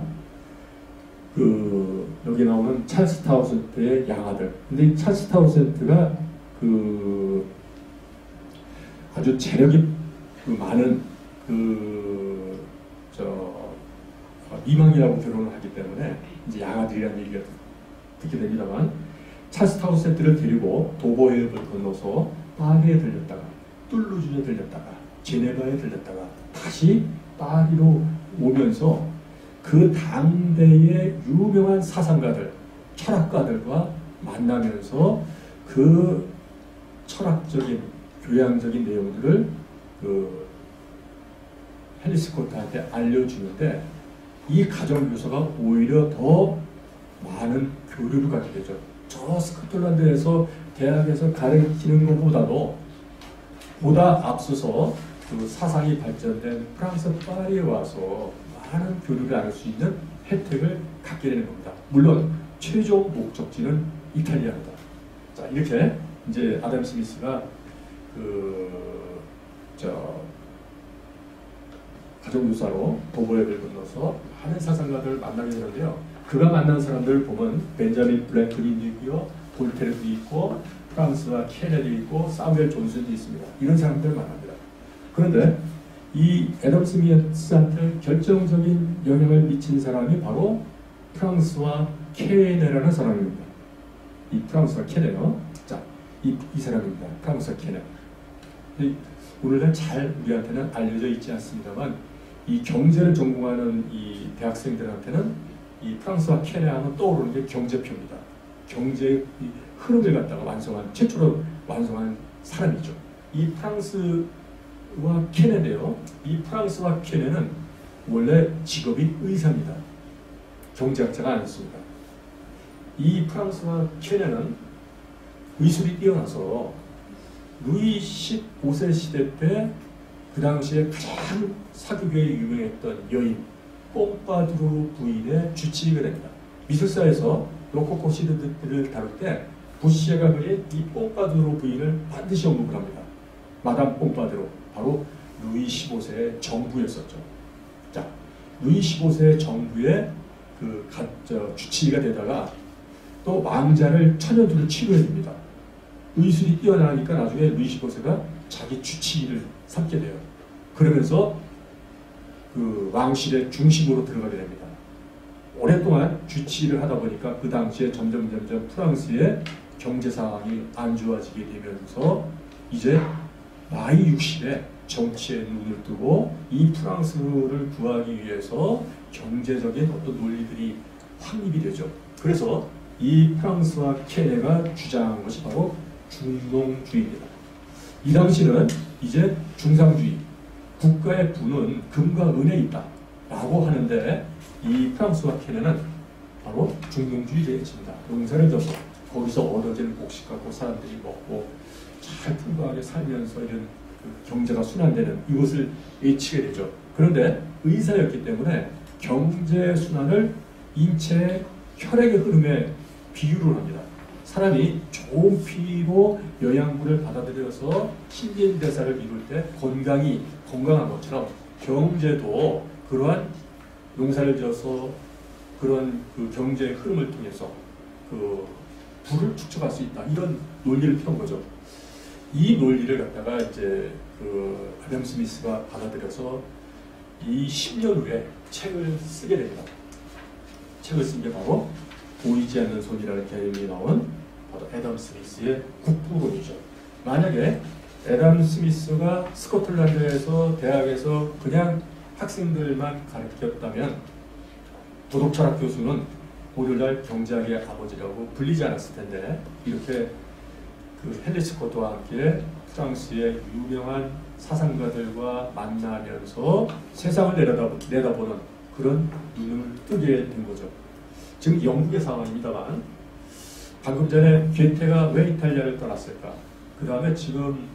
그 여기 나오는 찰스 타우센트의 양아들. 근데 이 찰스 타우센트가 그 아주 재력이 그 많은 그 저 미망이라고 결혼을 하기 때문에 이제 양아들이라는 얘기가 듣게 됩니다만 찰스 타우센트를 데리고 도보해협을 건너서 파리에 들렸다가 툴루즈에 들렸다가 제네바에 들렸다가 다시 파리로 오면서 그 당대의 유명한 사상가들, 철학가들과 만나면서 그 철학적인, 교양적인 내용들을 그 헨리 스코트한테 알려주는데 이 가정 교사가 오히려 더 많은 교류를 갖게 되죠. 저 스코틀랜드에서 대학에서 가르치는 것보다도 보다 앞서서 그 사상이 발전된 프랑스 파리에 와서 많은 교류를 나눌 수 있는 혜택을 갖게 되는 겁니다. 물론 최종 목적지는 이탈리아입니다. 자, 이렇게 이제 아담 스미스가 그 저 가정교사로 도보역을 건너서 많은 사상가들을 만나게 되는데요. 그가 만난 사람들을 보면 벤자민 프랭클린도 있고요, 볼테르도 있고, 프랑스와 케네도 있고, 사무엘 존슨도 있습니다. 이런 사람들을 만납니다. 그런데 이 애덤 스미스한테 결정적인 영향을 미친 사람이 바로 프랑스와 케네라는 사람입니다. 이 프랑스와 케네요. 자, 이, 이 사람입니다. 프랑스와 케네. 이, 오늘날 잘 우리한테는 알려져 있지 않습니다만 이 경제를 전공하는 이 대학생들한테는 이 프랑스와 케네 하면 떠오르는 게 경제표입니다. 경제의 흐름을 갖다가 완성한 최초로 완성한 사람이죠. 이 프랑스와 케네인데요. 이 프랑스와 케네는 원래 직업이 의사입니다. 경제학자가 아니었습니다. 이 프랑스와 케네는 의술이 뛰어나서 루이 십오 세 시대 때 그 당시에 가장 사극에 유명했던 여인 뽕파두르 부인의 주치의가 됩니다. 미술사에서 로코코 시대들을 다룰 때 부시에가 그린 이 뽕파두르 부인을 반드시 언급을 합니다. 마담 뽕파두르, 바로 루이 십오 세의 정부였었죠. 자, 루이 십오 세의 정부의 그 가, 저, 주치의가 되다가 또 왕자를 천연두를 치료해 줍니다. 의술이 뛰어나니까 나중에 루이 십오 세가 자기 주치의를 삼게 돼요. 그러면서 그 왕실의 중심으로 들어가게 됩니다. 오랫동안 주치의를 하다 보니까 그 당시에 점점 점점 프랑스의 경제 상황이 안 좋아지게 되면서 이제 나이 육십에 정치에 눈을 뜨고 이 프랑스를 구하기 위해서 경제적인 어떤 논리들이 확립이 되죠. 그래서 이 프랑스와 케네가 주장한 것이 바로 중농주의입니다. 이 당시는 이제 중상주의, 국가의 부는 금과 은에 있다 라고 하는데 이 프랑스와 케네는 바로 중농주의에 있습니다. 농사를 져서 거기서 얻어지는 곡식 갖고 사람들이 먹고 잘 풍부하게 살면서 이런 그 경제가 순환되는 이것을 외치게 되죠. 그런데 의사였기 때문에 경제 순환을 인체의 혈액의 흐름에 비유를 합니다. 사람이 좋은 피로 영양분을 받아들여서 신진대사를 이룰 때 건강이 건강한 것처럼 경제도 그러한 농사를 지어서 그런 그 경제의 흐름을 통해서 그 부를 축적할 수 있다. 이런 논리를 펴는 거죠. 이 논리를 갖다가 이제 그 아담 스미스가 받아들여서 이 십 년 후에 책을 쓰게 됩니다. 책을 쓴 게 바로 보이지 않는 손이라는 개념이 나온 바로 애덤 스미스의 국부론이죠. 만약에 애덤 스미스가 스코틀랜드에서 대학에서 그냥 학생들만 가르쳤다면 도덕철학 교수는 오늘날 경제학의 아버지라고 불리지 않았을 텐데 이렇게 그 헨리 스코트와 함께 프랑스의 유명한 사상가들과 만나면서 세상을 내려다, 내다보는 그런 눈을 뜨게 된 거죠. 지금 영국의 상황입니다만 방금 전에 괴테가 왜 이탈리아를 떠났을까? 그 다음에 지금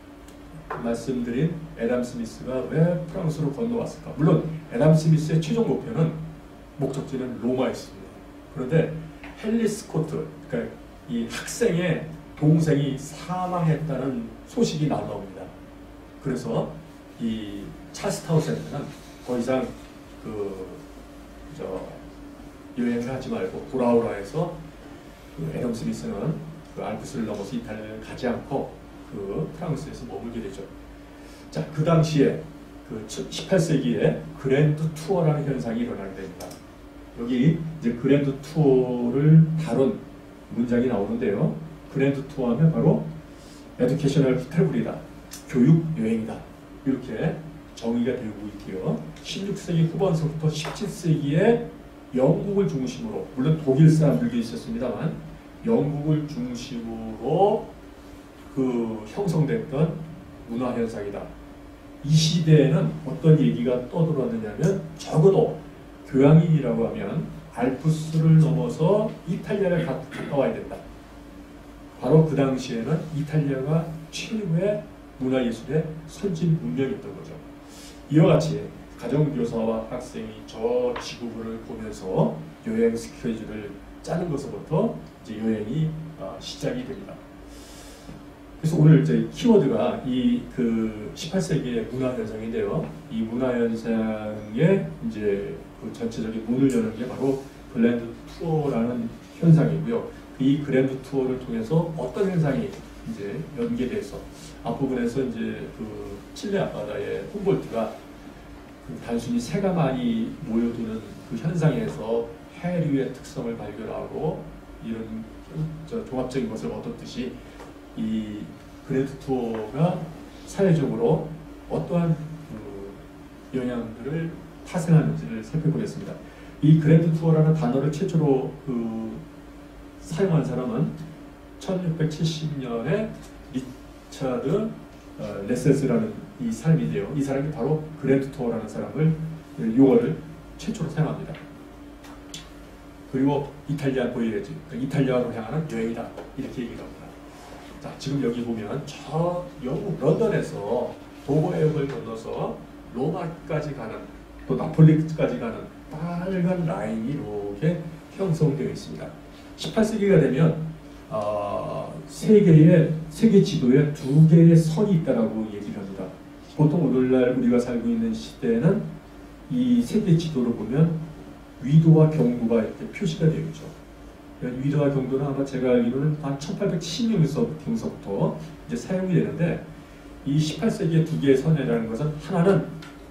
말씀드린 애덤 스미스가 왜 프랑스로 건너왔을까? 물론 애덤 스미스의 최종 목표는 목적지는 로마였습니다. 그런데 헨리 스코트, 그러니까 이 학생의 동생이 사망했다는 소식이 날라옵니다. 그래서 이 찰스타우스에는 더 이상 그 저 여행을 하지 말고 돌아오라 해서 그 애덤 스미스는 그 알프스를 넘어서 이탈리아를 가지 않고 그 프랑스에서 머물게 되죠. 자, 그 당시에 그 십팔 세기에 그랜드 투어라는 현상이 일어나게 됩니다. 여기 이제 그랜드 투어를 다룬 문장이 나오는데요. 그랜드 투어하면 바로 에듀케이셔널 트래블이다. 교육 여행이다. 이렇게 정의가 되고 있고요. 십육 세기 후반서부터 십칠 세기에 영국을 중심으로, 물론 독일 사람들도 있었습니다만 영국을 중심으로 그 형성됐던 문화 현상이다. 이 시대에는 어떤 얘기가 떠들었느냐면 적어도 교황인이라고 하면 알프스를 넘어서 이탈리아를 가, 가까워야 된다. 바로 그 당시에는 이탈리아가 최고의 문화예술의 선진 문명이었던 거죠. 이와 같이 가정교사와 학생이 저 지구본을 보면서 여행 스케줄을 짜는 것부터 이제 여행이 어, 시작이 됩니다. 그래서 오늘 이제 키워드가 이 그 십팔 세기의 문화 현상인데요. 이 문화 현상의 이제 그 전체적인 문을 여는 게 바로 글랜드 투어라는 현상이고요. 이 글랜드 투어를 통해서 어떤 현상이 이제 연계돼서 앞부분에서 이제 그 칠레 앞바다의 훔볼트가 그 단순히 새가 많이 모여드는 그 현상에서 해류의 특성을 발견하고 이런 저 종합적인 것을 얻었듯이 이 글랜드 투어가 사회적으로 어떠한 그 영향들을 타생하는지를 살펴보겠습니다. 이 글랜드 투어라는 단어를 최초로 그 사용한 사람은 천육백칠십 년에 리차드 어, 레세스라는 이 사람인데요. 이 사람이 바로 글랜드 투어라는 사람을 용어를 최초로 사용합니다. 그리고 이탈리아 보이레즈, 그러니까 이탈리아로 향하는 여행이다 이렇게 얘기를 합니다. 자, 지금 여기 보면 저 영국 런던에서 도버해역을 건너서 로마까지 가는 또 나폴리까지 가는 빨간 라인이 이렇게 형성되어 있습니다. 십팔 세기가 되면 어, 세계의 세계 지도에 두 개의 선이 있다라고 얘기를 합니다. 보통 오늘날 우리가 살고 있는 시대에는 이 세계 지도를 보면 위도와 경도가 이렇게 표시가 되어 있죠. 위도와 경도는 아마 제가 알기로는 한 천팔백칠십 년서부터 이제 사용이 되는데 이 십팔 세기의 두 개의 선이라는 것은 하나는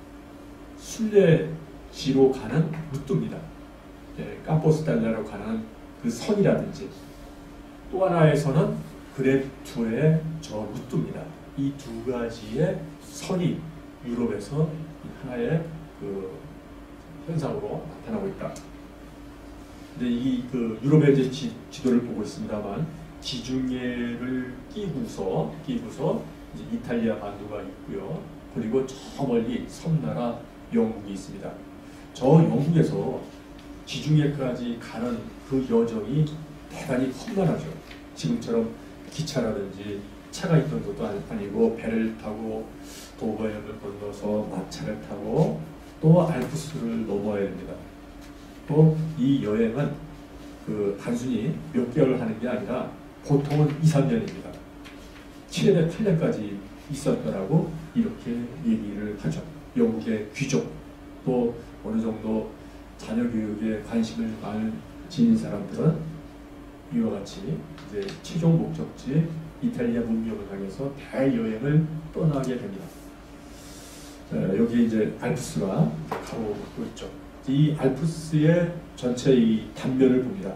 순례지로 가는 루트입니다. 예, 캄포스달라로 가는 그 선이라든지 또 하나에서는 그레투의 저 루트입니다. 이 두 가지의 선이 유럽에서 하나의 그 현상으로 나타나고 있다. 근데 이 그 유럽의 이제 지, 지도를 보고 있습니다만 지중해를 끼고서 끼고서 이제 이탈리아 반도가 있고요. 그리고 저 멀리 섬나라 영국이 있습니다. 저 영국에서 지중해까지 가는 그 여정이 대단히 험난하죠. 지금처럼 기차라든지 차가 있던 것도 아니고 배를 타고 도버해역을 건너서 마차를 타고 또 알프스를 넘어야 됩니다. 또 이 여행은 그 단순히 몇 개월 하는 게 아니라 보통은 이, 삼 년입니다. 최대 팔 년까지 있었더라고 이렇게 얘기를 하죠. 영국의 귀족 또 어느 정도 자녀 교육에 관심을 많이 지닌 사람들은 이와 같이 이제 최종 목적지 이탈리아 문명을 향해서 대여행을 떠나게 됩니다. 자, 여기 이제 알프스가 가로막고 있죠. 이 알프스의 전체 이 단면을 봅니다.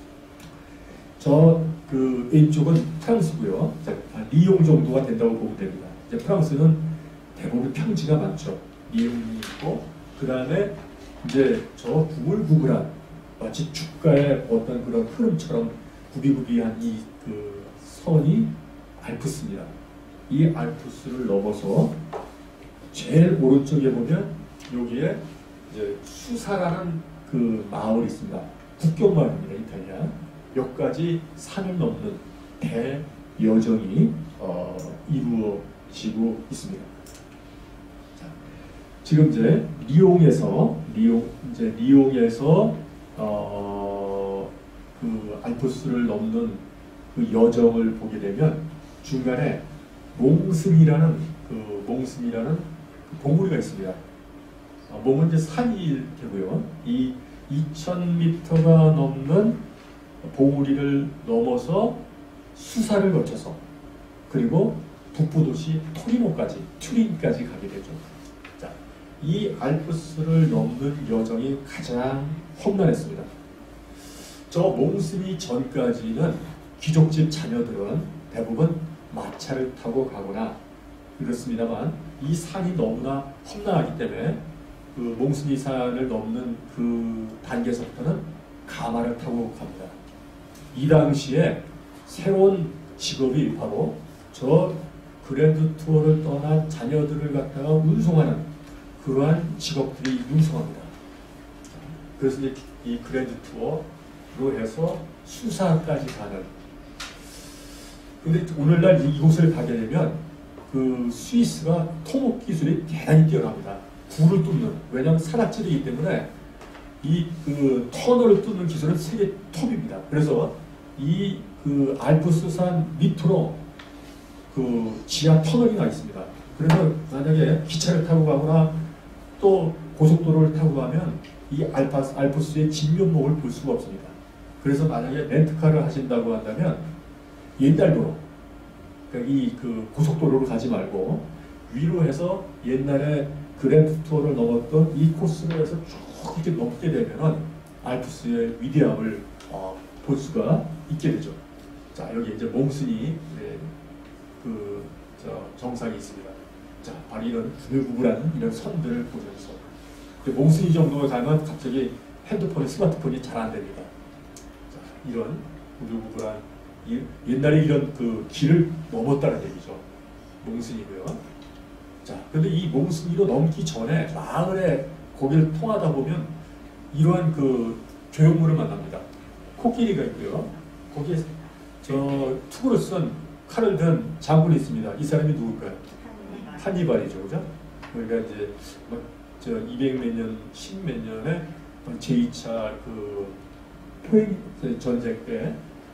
저 그 왼쪽은 프랑스고요. 리옹 정도가 된다고 보면 됩니다. 이제 프랑스는 대부분 평지가 많죠. 리옹이 있고 그 다음에 이제 저 구불구불한 마치 축가의 어떤 그런 흐름처럼 구비구비한 이 그 선이 알프스입니다. 이 알프스를 넘어서 제일 오른쪽에 보면 여기에 이제 수사라는 그 마을이 있습니다. 국경 마을입니다. 이탈리아. 여기까지 산을 넘는 대여정이 어, 이루어지고 있습니다. 자, 지금 이제 리옹에서 리옹 이제 리옹에서 어, 그 알프스를 넘는 그 여정을 보게 되면 중간에 몽슴이라는 그 몽슴이라는 그 봉우리가 있습니다. 어, 몽은 이제 산이 되고요. 이 이천 미터가 넘는 봉우리를 넘어서 수사를 거쳐서 그리고 북부 도시 토리노까지 튜린까지 가게 되죠. 자, 이 알프스를 넘는 여정이 가장 험난했습니다. 저 몽스미 전까지는 귀족집 자녀들은 대부분 마차를 타고 가거나 그렇습니다만 이 산이 너무나 험난하기 때문에 그 몽스미 산을 넘는 그 단계에서부터는 가마를 타고 갑니다. 이 당시에 새로운 직업이 바로 저 글랜드 투어를 떠난 자녀들을 갖다가 운송하는 그러한 직업들이 융성합니다. 그래서 이제 이 그랜드 투어로 해서 수사까지 가는. 근데 오늘날 이곳을 가게 되면 그 스위스가 토목 기술이 대단히 뛰어납니다. 굴을 뚫는. 왜냐하면 산악지이기 때문에 이 그 터널을 뚫는 기술은 세계 톱입니다. 그래서 이 그 알프스산 밑으로 그 지하 터널이 나 있습니다. 그래서 만약에 기차를 타고 가거나 또 고속도로를 타고 가면 이 알파스, 알프스의 진면목을 볼 수가 없습니다. 그래서 만약에 렌트카를 하신다고 한다면 옛날 도로, 그러니까 이 그 고속도로를 가지 말고 위로 해서 옛날에 그랜드 투어를 넘었던 이 코스로 해서 쭉 이렇게 넘게 되면은 알프스의 위대함을 어, 볼 수가 있게 되죠. 자, 여기 이제 몽스니 네, 그 저, 정상이 있습니다. 자, 바로 이런 구불구불한 이런 선들을 보면서 몽스니 정도에 가면 갑자기 핸드폰이 스마트폰이 잘 안 됩니다. 자, 이런 구불구불한 이, 옛날에 이런 그 길을 넘었다는 얘기죠. 몽스니고요. 자, 근데 이 몽스니로 넘기 전에 마을에 거기를 통하다 보면 이러한 그 조형물을 만납니다. 코끼리가 있고요. 거기에 저 투구를 쓴 칼을 든 장군이 있습니다. 이 사람이 누굴까요? 한니발이죠, 그죠? 그러니까 이제 뭐 저 이백 몇 년, 십 몇 년에 제이 차 그 포획 전쟁 때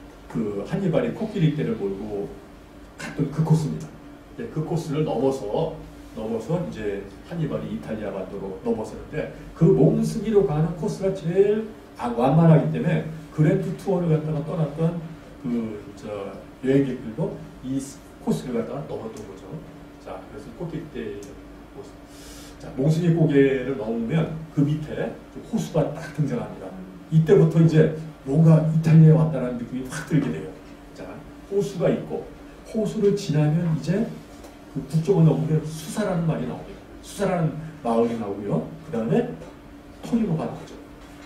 그 한니발이 코끼리 떼를 몰고 갔던 그 코스입니다. 네, 그 코스를 넘어서 넘어서 이제 한니발이 이탈리아 반도로 넘어서는데 그 몽스니로 가는 코스가 제일 완만하기 때문에 그랜드 투어를 갖다가 떠났던 그 저 여행객들도 이 코스를 갖다가 넘었던 거죠. 자, 그래서 코끼리떼 코스. 자, 몽스니 고개를 넘으면 그 밑에 호수가 딱 등장합니다. 이때부터 이제 뭔가 이탈리아에 왔다는 느낌이 확 들게 돼요. 자, 호수가 있고 호수를 지나면 이제 그 북쪽을 넘으면 수사라는 말이 나옵니다. 수사라는 마을이 나오고요. 그 다음에 토리노가 나오죠.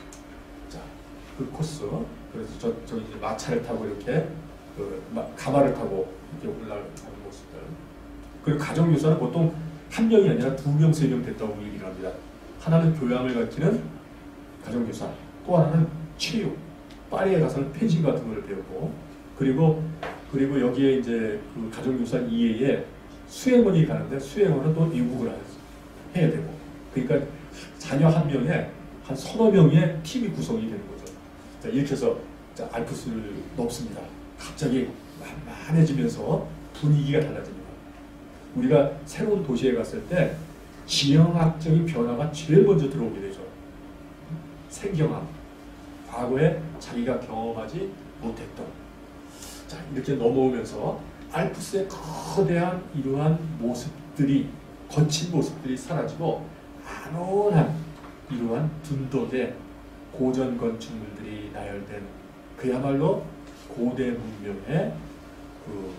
자, 그 코스. 그래서 저, 저 이제 마차를 타고 이렇게 그 가마를 타고 이렇게 올라가는 모습들. 그리고 가정교사는 보통 한 명이 아니라 두 명, 세 명 됐다고 얘기를 합니다. 하나는 교양을 가르치는 가정교사, 또 하나는 체육, 파리에 가서는 펜싱 같은 걸 배우고, 그리고 그리고 여기에 이제 그 가정교사 이외에 수행원이 가는데 수행원은 또 미국을 해야 되고, 그러니까 자녀 한 명에 한 서너 명의 팀이 구성이 되는 거죠. 자, 이렇게 해서 자, 알프스를 넘습니다. 갑자기 만만해지면서 분위기가 달라집니다. 우리가 새로운 도시에 갔을 때 지형학적인 변화가 제일 먼저 들어오게 되죠. 생경함. 과거에 자기가 경험하지 못했던. 자, 이렇게 넘어오면서 알프스의 거대한 이러한 모습들이, 거친 모습들이 사라지고 안온한 이러한 둔덕의 고전 건축물들이 나열된 그야말로 고대 문명의 그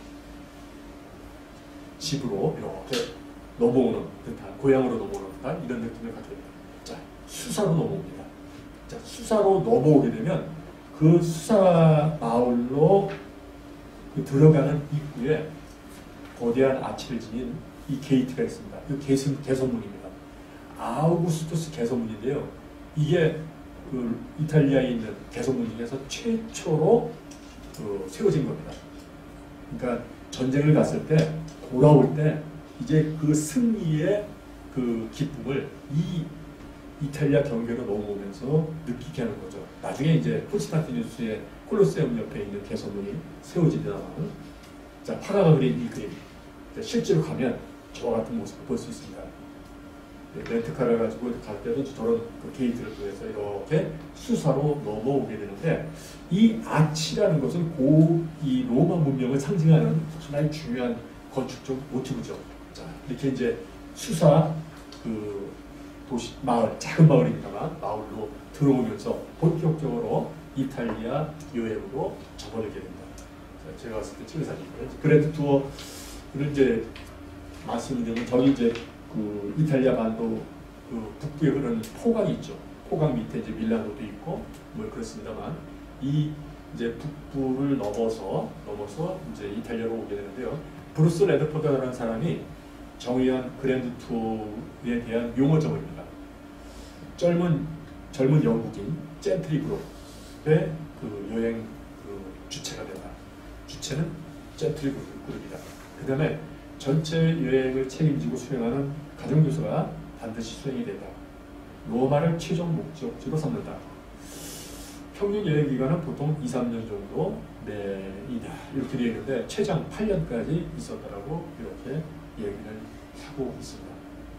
집으로 이렇게 넘어오는 듯한, 고향으로 넘어오는 듯한 이런 느낌을 갖게 됩니다. 자, 수사로 넘어옵니다. 자, 수사로 넘어오게 되면 그 수사 마을로 그 들어가는 입구에 거대한 아치를 지닌 이 게이트가 있습니다. 이 개선, 개선문입니다. 아우구스투스 개선문인데요. 이게 그 이탈리아에 있는 개선문 중에서 최초로 그 세워진 겁니다. 그러니까 전쟁을 갔을 때 돌아올 때 이제 그 승리의 그 기쁨을 이 이탈리아 경계로 넘어오면서 느끼게 하는 거죠. 나중에 이제 콘스탄티누스의 콜로세움 옆에 있는 개선문이 세워지다만, 자, 파라가 그린 이 그림, 실제로 가면 저와 같은 모습을 볼 수 있습니다. 렌트카를 가지고 갈 때도 저런 그 게이트를 통해서 이렇게 수사로 넘어오게 되는데, 이 아치라는 것은 고 이 로마 문명을 상징하는 하나의 중요한 건축적 모티브죠. 자, 이렇게 이제 수사 그 도시 마을, 작은 마을입니다만 마을로 들어오면서 본격적으로 이탈리아 여행으로 접어들게 됩니다. 자, 제가 봤을 때 찍은 사진이고요. 그랜드 투어를 이제 말씀드리면 저기 이제 그 이탈리아 반도 그 북부에 흐르는 포강이 있죠. 포강 밑에 이제 밀라노도 있고 뭐 그렇습니다만, 이 이제 북부를 넘어서 넘어서 이제 이탈리아로 오게 되는데요. 브루스 레드포드라는 사람이 정의한 그랜드 투어에 대한 용어점입니다. 젊은 젊은 영국인 젠트리 그룹의 그 여행 그 주체가 된다. 주체는 젠트리 그룹이다. 그 다음에 전체 여행을 책임지고 수행하는 가정교사가 반드시 수행이 된다. 로마를 최종 목적지로 삼는다. 평균 여행 기간은 보통 이, 삼 년 정도 내이다. 이렇게 되어 있는데 최장 팔 년까지 있었다라고 이렇게 얘기를 하고 있습니다.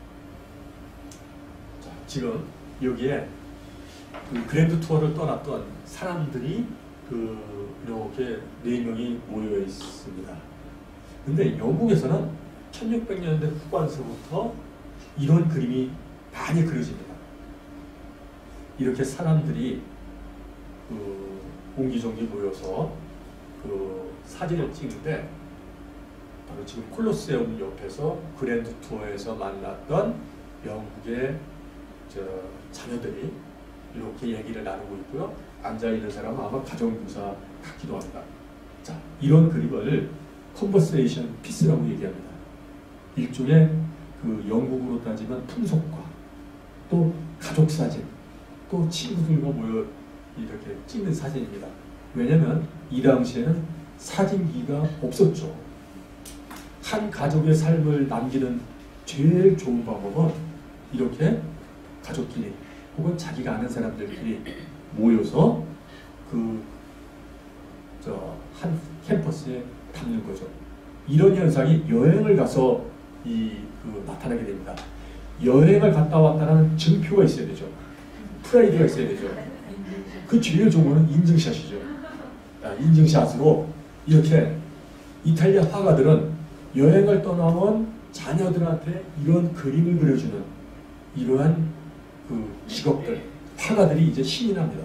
자, 지금 여기에 그 그랜드 투어를 떠났던 사람들이 그 이렇게 네 명이 모여 있습니다. 근데 영국에서는 천육백 년대 후반서부터 이런 그림이 많이 그려집니다. 이렇게 사람들이 그 옹기종기 모여서 그 사진을 찍는데 바로 지금 콜로세움 옆에서 그랜드 투어에서 만났던 영국의 저 자녀들이 이렇게 얘기를 나누고 있고요. 앉아있는 사람은 아마 가정교사 같기도 합니다. 자, 이런 그림을 컨버세이션 피스라고 얘기합니다. 일종의 그 영국으로 따지면 풍속과 또 가족 사진 또 친구들과 모여 이렇게 찍는 사진입니다. 왜냐하면 이 당시에는 사진기가 없었죠. 한 가족의 삶을 남기는 제일 좋은 방법은 이렇게 가족끼리 혹은 자기가 아는 사람들끼리 모여서 그 저 한 캠퍼스에 담는 거죠. 이런 현상이 여행을 가서 이 그 나타나게 됩니다. 여행을 갔다 왔다는 증표가 있어야 되죠. 프라이드가 있어야 되죠. 그 제일 좋은 거는 인증샷이죠. 아, 인증샷으로 이렇게 이탈리아 화가들은 여행을 떠나온 자녀들한테 이런 그림을 그려주는 이러한 그 직업들, 화가들이 이제 신이 납니다.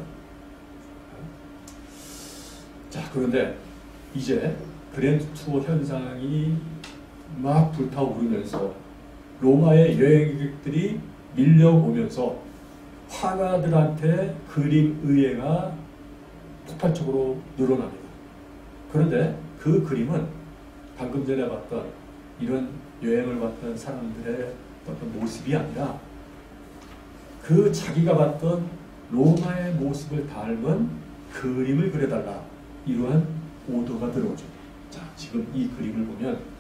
자, 그런데 이제 그랜드 투어 현상이 막 불타오르면서 로마의 여행객들이 밀려오면서 화가들한테 그림 의뢰가 폭발적으로 늘어납니다. 그런데 그 그림은 방금 전에 봤던 이런 여행을 봤던 사람들의 어떤 모습이 아니라 그 자기가 봤던 로마의 모습을 닮은 그림을 그려달라. 이러한 오더가 들어오죠. 자, 지금 이 그림을 보면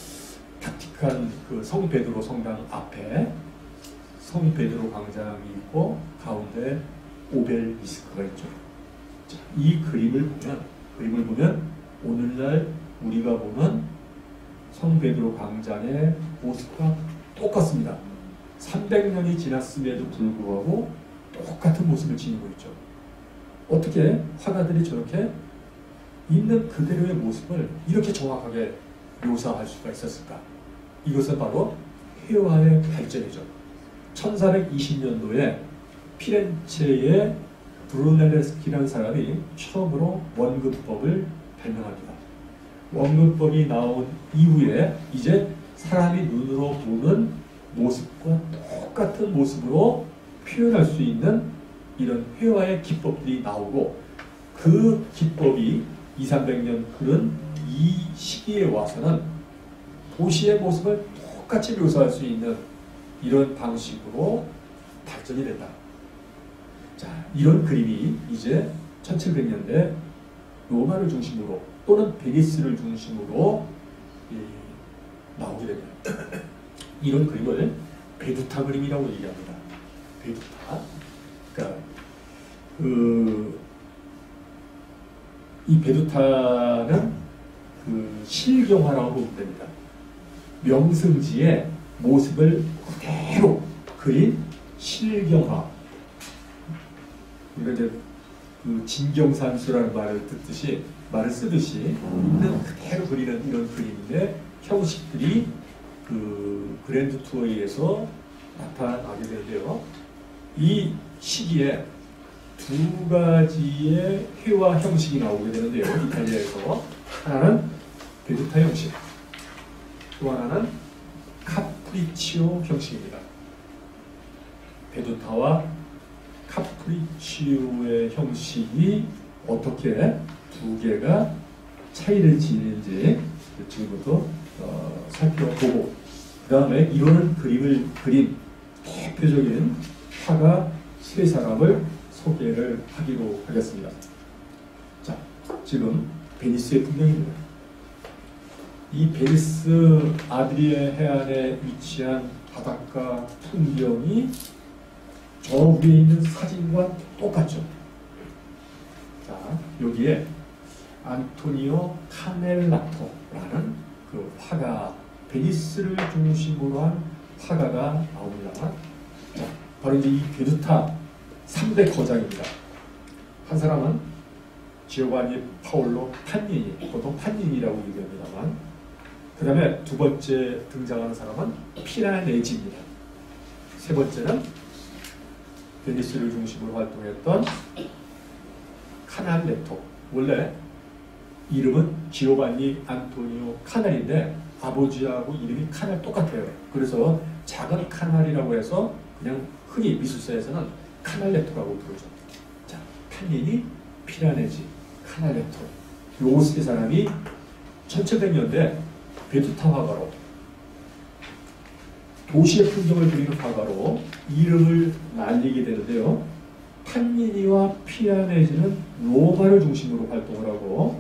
바티칸 그 성 베드로 성당 앞에 성 베드로 광장이 있고 가운데 오벨리스크가 있죠. 자, 이 그림을 보면 그림을 보면 오늘날 우리가 보는 성 베드로 광장의 모습과 똑같습니다. 삼백 년이 지났음에도 불구하고 똑같은 모습을 지니고 있죠. 어떻게 화가들이 저렇게 있는 그대로의 모습을 이렇게 정확하게 묘사할 수가 있었을까? 이것은 바로 회화의 발전이죠. 천사백이십 년도에 피렌체의 브루넬레스키라는 사람이 처음으로 원근법을 발명합니다. 원근법이 나온 이후에 이제 사람이 눈으로 보는 모습과 똑같은 모습으로 표현할 수 있는 이런 회화의 기법들이 나오고 그 기법이 이삼백 년 흐른 이 시기에 와서는 도시의 모습을 똑같이 묘사할 수 있는 이런 방식으로 발전이 된다. 자, 이런 그림이 이제 천칠백 년대 로마를 중심으로 또는 베니스를 중심으로 이, 나오게 됩니다. 이런 그림을 베두타 그림이라고 얘기합니다. 베두타. 그러니까 그, 이 베두타는 그 실경화라고 보면 됩니다. 명승지의 모습을 그대로 그린 실경화. 우리가 이제 그 진경산수라는 말을 듣듯이 말을 쓰듯이 있는 그대로 그리는 이런 그림인데 형식들이 그 그랜드 투어에 의해서 나타나게 되는데요. 이 시기에 두 가지의 회화 형식이 나오게 되는데요. 이탈리아에서 하나는 베두타 형식, 또 하나는 카프리치오 형식입니다. 베두타와 카프리치오의 형식이 어떻게 두 개가 차이를 지니는지 지금부터 어, 살펴보고 그 다음에 이런 그림을 그린 대표적인 화가 세 사람을 소개를 하기로 하겠습니다. 자, 지금 베니스의 풍경입니다. 이 베니스 아드리에 해안에 위치한 바닷가 풍경이 저 위에 있는 사진과 똑같죠. 자, 여기에 안토니오 카넬라토라는 그 화가, 베니스를 중심으로 한 화가가 나옵니다. 자, 바로 이제 이 베두타 삼 대 거장입니다. 한 사람은 지오바니 파올로 판니니, 보통 판니니라고 얘기합니다만, 그 다음에 두 번째 등장하는 사람은 피라네지입니다. 세 번째는 베니스를 중심으로 활동했던 카날레토. 원래 이름은 지오바니 안토니오 카날인데 아버지하고 이름이 카날 똑같아요. 그래서 작은 카날이라고 해서 그냥 흔히 미술사에서는 카날레토라고 부르죠. 자, 판니니, 피라네지, 카날레토. 요 세 사람이 천칠백 년대 베두타 화가로, 도시의 풍경을 그리는 화가로 이름을 날리게 되는데요. 판니니와 피라네지는 로마를 중심으로 활동을 하고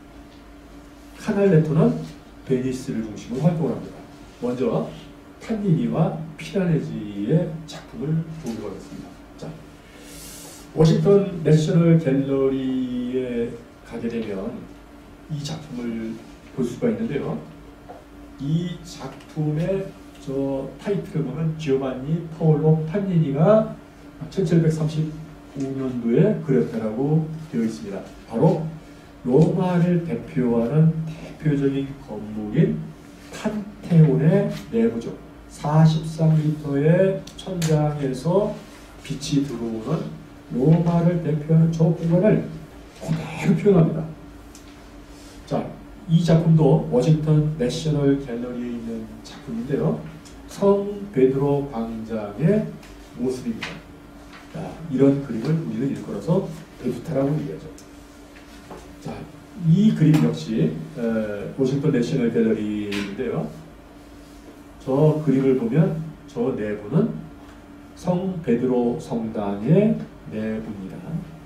카날레토는 베니스를 중심으로 활동을 합니다. 먼저 판니니와 피라네지의 작품을 보기로 하겠습니다. 자, 워싱턴 내셔널 갤러리에 가게 되면 이 작품을 볼 수가 있는데요. 이 작품의 저 타이틀을 보면 지오반니 파올로 판니니가 천칠백삼십오 년도에 그렸다라고 되어 있습니다. 바로 로마를 대표하는 대표적인 건물인 판테온의 내부죠. 사십삼 미터의 천장에서 빛이 들어오는 로마를 대표하는 저 공간을 그대로 표현합니다. 자, 이 작품도 워싱턴 내셔널 갤러리에 있는 작품인데요. 성 베드로 광장의 모습입니다. 자, 이런 그림을 우리는 일컬어서 베두타라고 얘기하죠. 자, 이 그림 역시 에, 워싱턴 내셔널 갤러리인데요. 저 그림을 보면 저 내부는 성 베드로 성당의 내부입니다.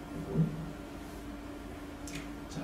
자,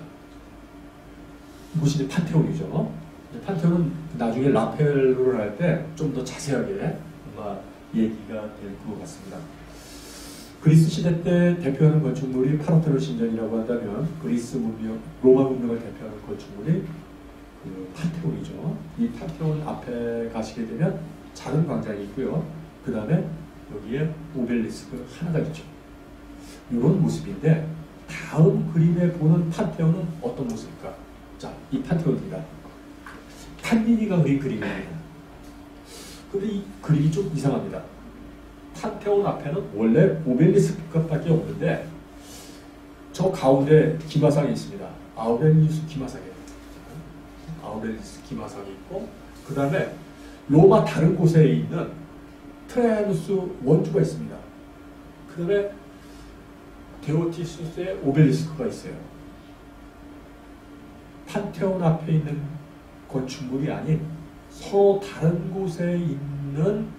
이곳이 판테온이죠. 판테온은 나중에 라펠로를 할 때 좀 더 자세하게 뭔가 얘기가 될 것 같습니다. 그리스 시대 때 대표하는 건축물이 파르테논 신전이라고 한다면 그리스 문명, 로마 문명을 대표하는 건축물이 그 판테온이죠. 이 판테온 앞에 가시게 되면 작은 광장이 있고요. 그 다음에 여기에 오벨리스크 하나가 있죠. 이런 모습인데 다음 그림에 보는 판테온은 어떤 모습일까? 자, 이 판테온입니다. 판니니가 그린 그림입니다. 근데 이 그림이 좀 이상합니다. 판테온 앞에는 원래 오벨리스크밖에 없는데 저 가운데 기마상이 있습니다. 아우렐리우스 기마상이에요. 아우렐리우스 기마상이 있고 그 다음에 로마 다른 곳에 있는 트라이아누스 원주가 있습니다. 그 다음에 데오티수스의 오벨리스크가 있어요. 판테온 앞에 있는 건축물이 아닌 서로 다른 곳에 있는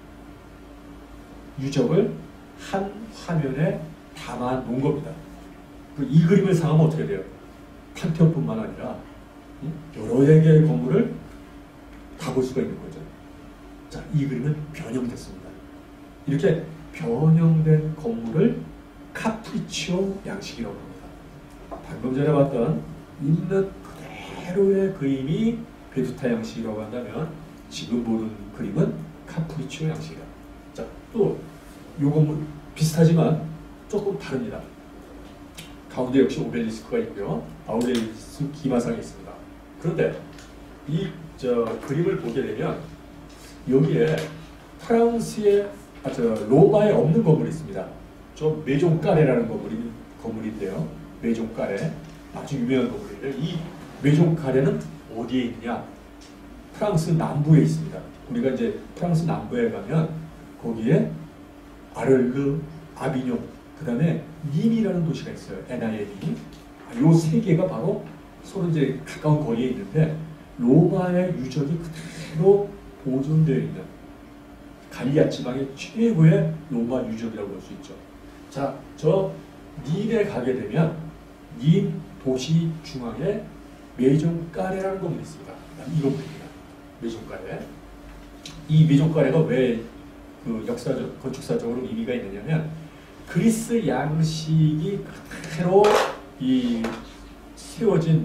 유적을 한 화면에 담아 놓은 겁니다. 이 그림을 상하면 어떻게 돼요? 판테온뿐만 아니라 여러 개의 건물을 다 볼 수가 있는 거죠. 자, 이 그림은 변형됐습니다. 이렇게 변형된 건물을 카프리치오 양식이라고 합니다. 방금 전에 봤던 있는 그대로의 그림이 베두타 양식이라고 한다면 지금 보는 그림은 카프리치오 양식이다. 자, 또 요 건물 비슷하지만 조금 다릅니다. 가운데 역시 오벨리스크가 있고요. 아우렐리우스 기마상이 있습니다. 그런데 이 저 그림을 보게 되면 여기에 프랑스의 아, 저 로마에 없는 건물이 있습니다. 저 메종카레라는 건물이 건물인데요. 메종카레 아주 유명한 건물인데 이 메종카레는 어디에 있느냐? 프랑스 남부에 있습니다. 우리가 이제 프랑스 남부에 가면 거기에 아를르, 아비뇽, 그 다음에 님이라는 도시가 있어요. 에나예니. 이 세 개가 바로 서로 이제 가까운 거리에 있는데 로마의 유적이 그대로 보존되어 있는 갈리아 지방의 최고의 로마 유적이라고 볼 수 있죠. 자, 저 닌에 가게 되면 닌 도시 중앙에 메종카레라는 건물이 있습니다. 이 건물입니다. 메종카레. 이 메종카레가 왜 그 역사적, 건축사적으로 의미가 있느냐면 그리스 양식이 그대로 이 세워진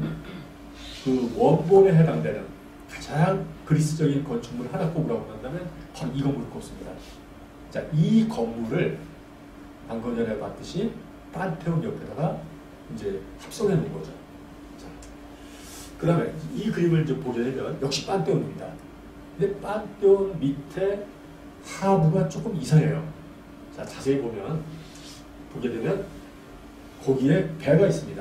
그 원본에 해당되는 가장 그리스적인 건축물 하나 꼽으라고 한다면 바로 이 건물을 꼽습니다. 자, 이 건물을 방금 전에 봤듯이 판테온 옆에다가 이제 합성해 놓은 거죠. 자, 그 다음에 이 그림을 좀 보게 되면 역시 판테온입니다. 근데 판테온 밑에 하부가 조금 이상해요. 자, 자세히 보면 보게 되면 거기에 배가 있습니다.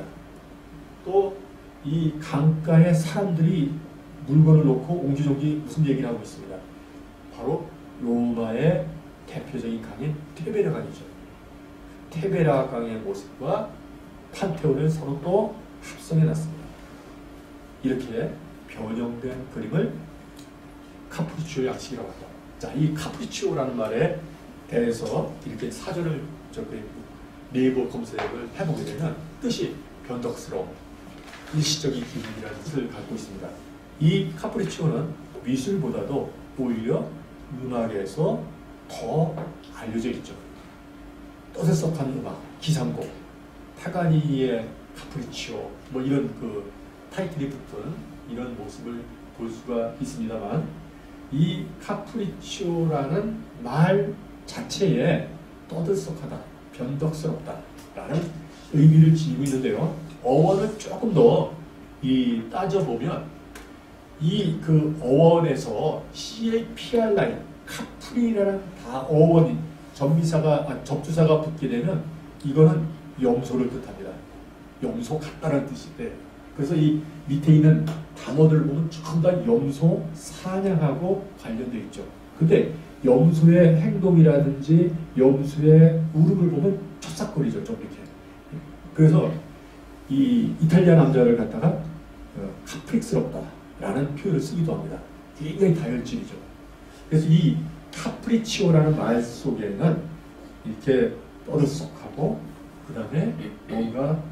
또 이 강가에 사람들이 물건을 놓고 옹기종기 무슨 얘기를 하고 있습니다. 바로 로마의 대표적인 강인 테베라 강이죠. 테베라 강의 모습과 판테온을 서로 또 합성해 놨습니다. 이렇게 변형된 그림을 카프리치오 양식이라고 합니다. 자, 이 카프리치오라는 말에 대해서 이렇게 사전을 저기 네이버 검색을 해보게 되면 뜻이 변덕스러움, 일시적인 기분이라는 뜻을 갖고 있습니다. 이 카프리치오는 미술보다도 오히려 음악에서 더 알려져 있죠. 떠들썩한 음악, 기상곡, 파가니의 카프리치오, 뭐 이런 그 타이틀이 붙은 이런 모습을 볼 수가 있습니다만, 이 카프리치오라는 말 자체에 떠들썩하다, 변덕스럽다라는 의미를 지니고 있는데요. 어원을 조금 더 이 따져보면 이 그 어원에서 씨에이피알라인, 카프리라는 다 어원이 전미사가 아, 접두사가 붙게 되면 이거는 염소를 뜻합니다. 염소 같다라는 뜻인데, 그래서 이 밑에 있는 단어들을 보면 전부 다 염소 사냥하고 관련되어 있죠. 근데 염소의 행동이라든지 염소의 울음을 보면 첩삭거리죠, 좀 이렇게. 그래서 이 이탈리아 남자를 갖다가 어, 카프릭스럽다라는 표현을 쓰기도 합니다. 굉장히 다혈질이죠. 그래서 이 카프리치오라는 말 속에는 이렇게 떠들썩하고 그 다음에 뭔가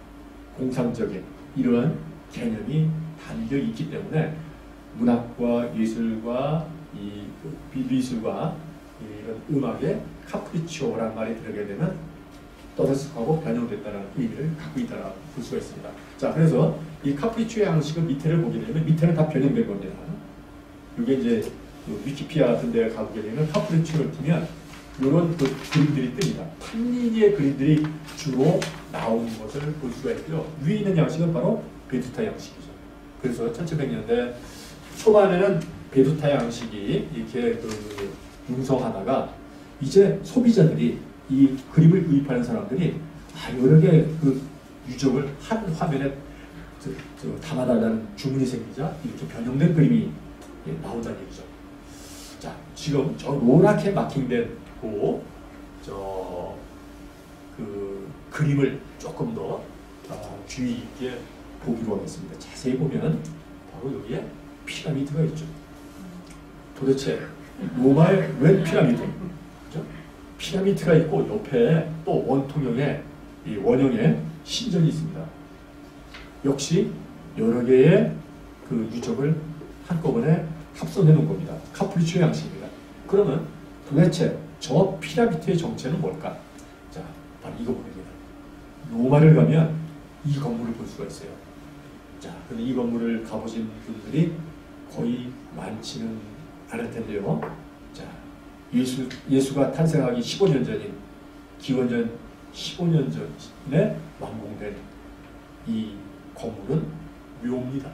공상적인 이러한 개념이 담겨 있기 때문에 문학과 예술과 이 비미술과 이런 음악에 카프리치오라는 말이 들어가게 되면 떠들썩하고 변형됐다는 의미를 갖고 있다고 볼 수가 있습니다. 자, 그래서 이 카프리치오 양식의 밑에를 보게 되면 밑에는 다 변형된 겁니다. 이게 이제 그 위키피디아 같은 데 가보게 되면 카프리치오를 보면 이런 그 그림들이 뜹니다. 판니니의 그림들이 주로 나오는 것을 볼 수가 있고요. 위에 있는 양식은 바로 베두타 양식이죠. 그래서 천칠백 년대 초반에는 베두타 양식이 이렇게 그 융성하다가 이제 소비자들이 이 그림을 구입하는 사람들이 아, 여러 개 그 유적을 한 화면에 저, 저 담아달라는 주문이 생기자 이렇게 변형된 그림이 나온다는 얘기죠. 자, 지금 저 노랗게 마킹된 그, 저, 그 그림을 조금 더 어, 주의 있게 보기로 하겠습니다. 자세히 보면 바로 여기에 피라미드가 있죠. 도대체 로마에 웬 피라미드? 그죠? 피라미드가 있고 옆에 또 원통형의 이 원형의 신전이 있습니다. 역시 여러 개의 그 유적을 한꺼번에 합성해 놓은 겁니다. 카프리치오 양식입니다. 그러면 도대체 저 피라미드의 정체는 뭘까? 자, 바로 이거 보입니다. 로마를 가면 이 건물을 볼 수가 있어요. 자, 근데 이 건물을 가보신 분들이 거의 많지는 않을 텐데요. 자, 예수, 예수가 탄생하기 십오 년 전인 기원전 십오 년 전에 완공된 이 건물은 묘입니다.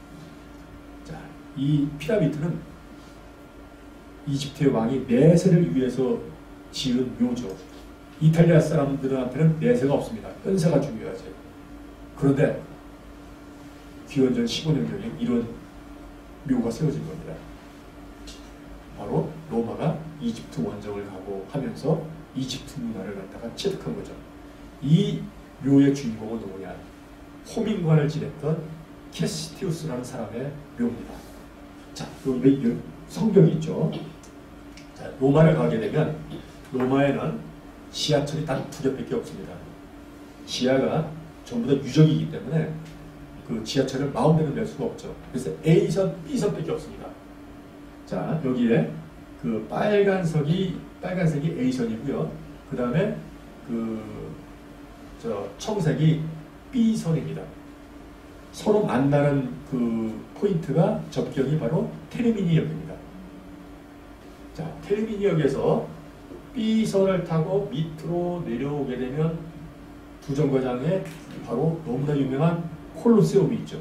자, 이 피라미드는 이집트의 왕이 내세를 위해서 지은 묘죠. 이탈리아 사람들한테는 내세가 없습니다. 현세가 중요하죠. 그런데 기원전 십오 년경에 이런 묘가 세워진 겁니다. 바로 로마가 이집트 원정을 가고 하면서 이집트 문화를 갖다가 체득한 거죠. 이 묘의 주인공은 누구냐? 호민관을 지냈던 캐시티우스라는 사람의 묘입니다. 자, 성벽이 있죠. 자, 로마를 가게 되면 로마에는 지하철이 단 두 개밖에 없습니다. 지하가 전부 다 유적이기 때문에 그 지하철을 마음대로 낼 수가 없죠. 그래서 A선, B선밖에 없습니다. 자, 여기에 그 빨간색이 빨간색이 A선이고요. 그 다음에 그 저 청색이 B선입니다. 서로 만나는 그 포인트가 접경이 바로 테르미니역입니다. 자, 테르미니역에서 B선을 타고 밑으로 내려오게 되면 두 정거장에 바로 너무나 유명한 콜로세움이 있죠.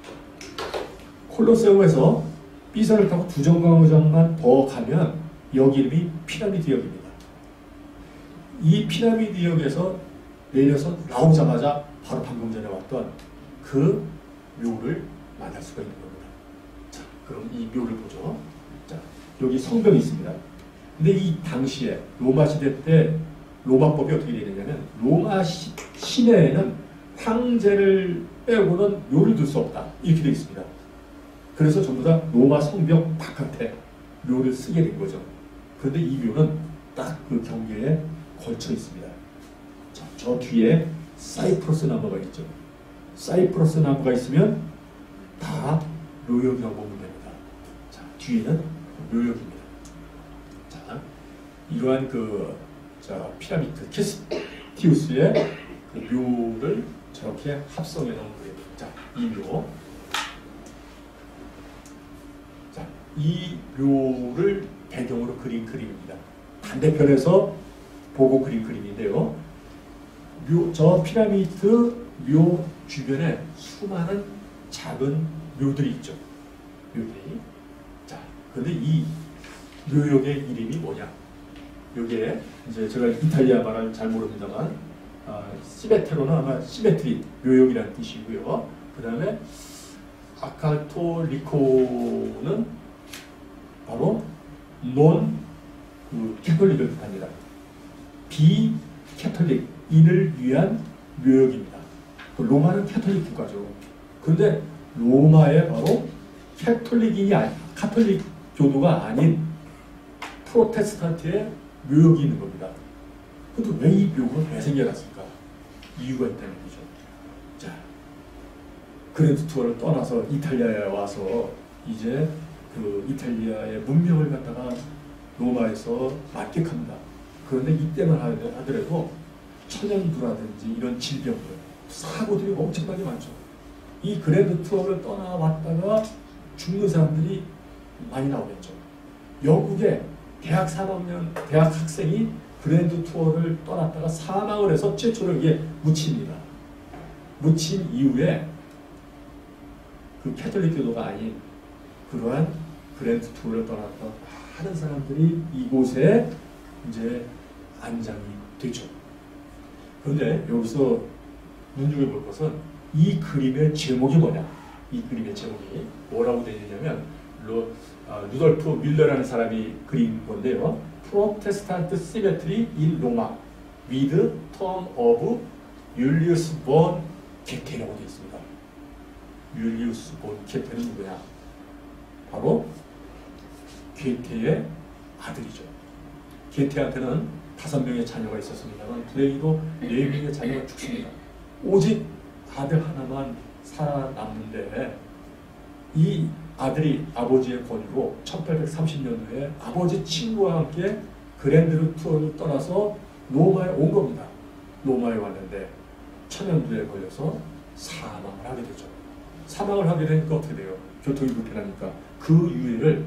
콜로세움에서 B선을 타고 두 정거장만 더 가면 여기 이름이 피라미드역입니다. 이 피라미드역에서 내려서 나오자마자 바로 방금 전에 왔던 그 묘를 만날 수가 있는 겁니다. 자, 그럼 이 묘를 보죠. 자, 여기 성벽이 있습니다. 근데 이 당시에 로마 시대 때 로마법이 어떻게 되느냐면 로마 시, 시내에는 황제를 빼고는 묘를 둘 수 없다. 이렇게 되어 있습니다. 그래서 전부 다 로마 성벽 바깥에 묘를 쓰게 된 거죠. 그런데 이 묘는 딱 그 경계에 걸쳐 있습니다. 자, 저 뒤에 사이프러스 나무가 있죠. 사이프러스 나무가 있으면 다 묘역이라고 보면 됩니다. 자, 뒤에는 묘역입니다. 자, 이러한 그 자, 피라미드 캐스티우스의 그 묘를 저렇게 합성해 놓은 거예요. 자, 이 묘. 자, 이 묘를 배경으로 그린 그림입니다. 반대편에서 보고 그린 그림인데요. 묘, 저 피라미드 묘 주변에 수많은 작은 묘들이 있죠. 묘들이. 자, 근데 이 묘역의 이름이 뭐냐? 요게 이제 제가 이탈리아 말을 잘 모릅니다만, 아, 시베테로는 아마 시메트리, 묘역이라는 뜻이고요. 그 다음에 아칼토리코는 바로 논 그 캐톨릭을 뜻합니다. 비 캐톨릭인을 위한 묘역입니다. 그 로마는 캐톨릭 국가죠. 그런데 로마에 바로 캐톨릭인이 아니, 카톨릭 교도가 아닌 프로테스탄트의 묘역이 있는 겁니다. 근데 왜 이 묘가 왜 생겨났을까? 이유가 있다는 거죠. 자, 그랜드 투어를 떠나서 이탈리아에 와서 이제 그 이탈리아의 문명을 갖다가 로마에서 만끽합니다. 그런데 이때만 하더라도 천연두라든지 이런 질병들, 사고들이 엄청나게 많죠. 이 그랜드 투어를 떠나왔다가 죽는 사람들이 많이 나오겠죠. 영국에 대학 삼 학년, 대학 학생이 그랜드 투어를 떠났다가 사망을 해서 최초로 이게 묻힙니다. 묻힌 이후에 그 캐톨릭 교도가 아닌 그러한 그랜드 투어를 떠났던 많은 사람들이 이곳에 이제 안장이 되죠. 그런데 여기서 눈여겨볼 것은 이 그림의 제목이 뭐냐? 이 그림의 제목이 뭐라고 되어 있냐면 로, 아, 루돌프 밀러라는 사람이 그린 건데요. 프로테스탄트 시메트리 인 로마 with tomb of 율리우스 본 게테라고 되어 있습니다. 율리우스 본 게테는 누구냐? 바로 게테의 아들이죠. 게테한테는 다섯 명의 자녀가 있었습니다만 불행히도 네 명의 자녀가 죽습니다. 오직 아들 하나만 살아남는데 이 아들이 아버지의 권유로 천팔백삼십 년도에 아버지 친구와 함께 그랜드 투어를 떠나서 로마에 온 겁니다. 로마에 왔는데 천연두에 걸려서 사망을 하게 되죠. 사망을 하게 되니까 어떻게 돼요? 교통이 불편하니까 그 유해를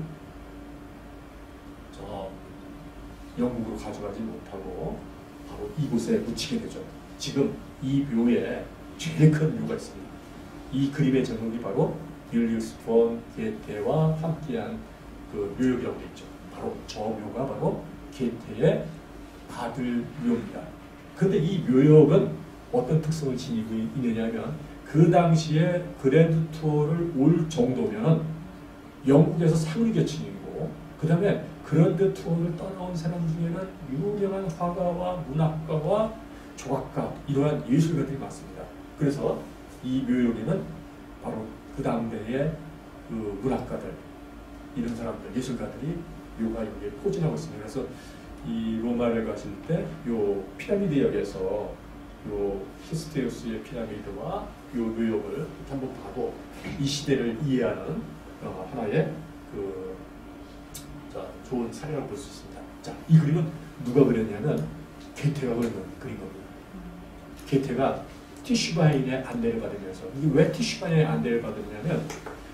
저 영국으로 가져가지 못하고 바로 이곳에 묻히게 되죠. 지금 이 묘에 제일 큰 묘가 있습니다. 이 그림의 제목이 바로 율리우스 본 게테와 함께한 그 묘역이라고 되어 있죠. 바로 저 묘가 바로 게테의 아들 묘입니다. 그런데 이 묘역은 어떤 특성을 지니고 있느냐면 그 당시에 그랜드 투어를 올 정도면 영국에서 상류계층이고 그 다음에 그랜드 투어를 떠나온 사람 중에는 유명한 화가와 문학가와 조각가 이러한 예술가들이 많습니다. 그래서 이 묘역에는 바로 그 당대의 그 문학가들 이런 사람들 예술가들이 묘가 여기에 포진하고 있습니다. 그래서 이 로마를 가실 때 요 피라미드역에서 요 히스테우스의 피라미드와 요 묘역을 이렇게 한번 봐도 이 시대를 이해하는 어, 하나의 그 자, 좋은 사례라고 볼 수 있습니다. 자, 이 그림은 누가 그렸냐면 게테가 그린 그린 겁니다. 게테가 티슈바인의 안내를 받으면서, 이게 왜 티슈바인의 안내를 받았냐면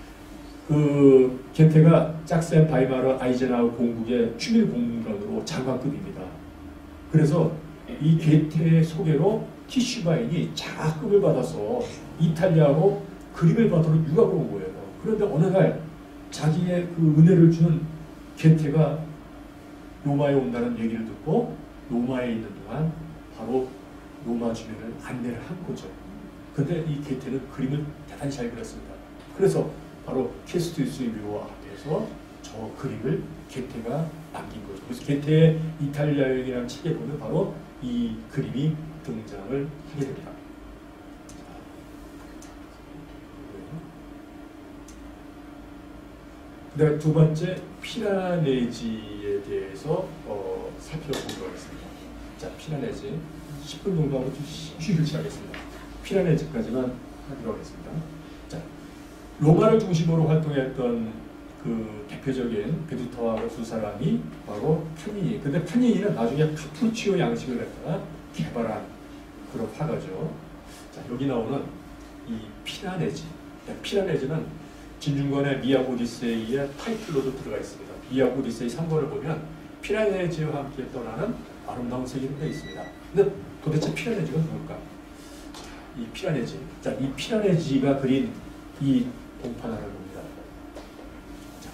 그 게테가 짝센 바이마르 아이젠하워 공국의 주밀 공무원으로 장관급입니다. 그래서 이 게테의 소개로 티슈바인이 장학금을 받아서 이탈리아로 그림을 받으러 유학을 온 거예요. 그런데 어느 날 자기의 그 은혜를 주는 게테가 로마에 온다는 얘기를 듣고 로마에 있는 동안 바로 로마 주변을 안내를 한 거죠. 근데 이 게테는 그림을 대단히 잘 그렸습니다. 그래서 바로 캐스투스의 묘 앞에서 저 그림을 게테가 남긴 거죠. 그래서 게테의 이탈리아 여행이라는 책에 보면 바로 이 그림이 등장을 하게 됩니다. 그다음에 두 번째 피라네지에 대해서 어, 살펴보도록 하겠습니다. 자, 피라네지 십 분 정도 하고 휴식을 취하겠습니다. 피라네지까지만 하도록 하겠습니다. 자, 로마를 중심으로 활동했던 그 대표적인 베두타와 두 사람이 바로 파니니. 근데 파니니는 나중에 카푸치오 양식을 갖다가 개발한 그런 화가죠. 자, 여기 나오는 이 피라네지. 피라네지는 진중권의 미학 오디세이의 타이틀로도 들어가 있습니다. 미학 오디세이 삼 권을 보면 피라네지와 함께 떠나는 아름다운 세계가 있습니다. 근데 도대체 피라네지가 누굴까? 이 피라네지. 자, 이 피라네지가 그린 이 동판화를 봅니다. 자,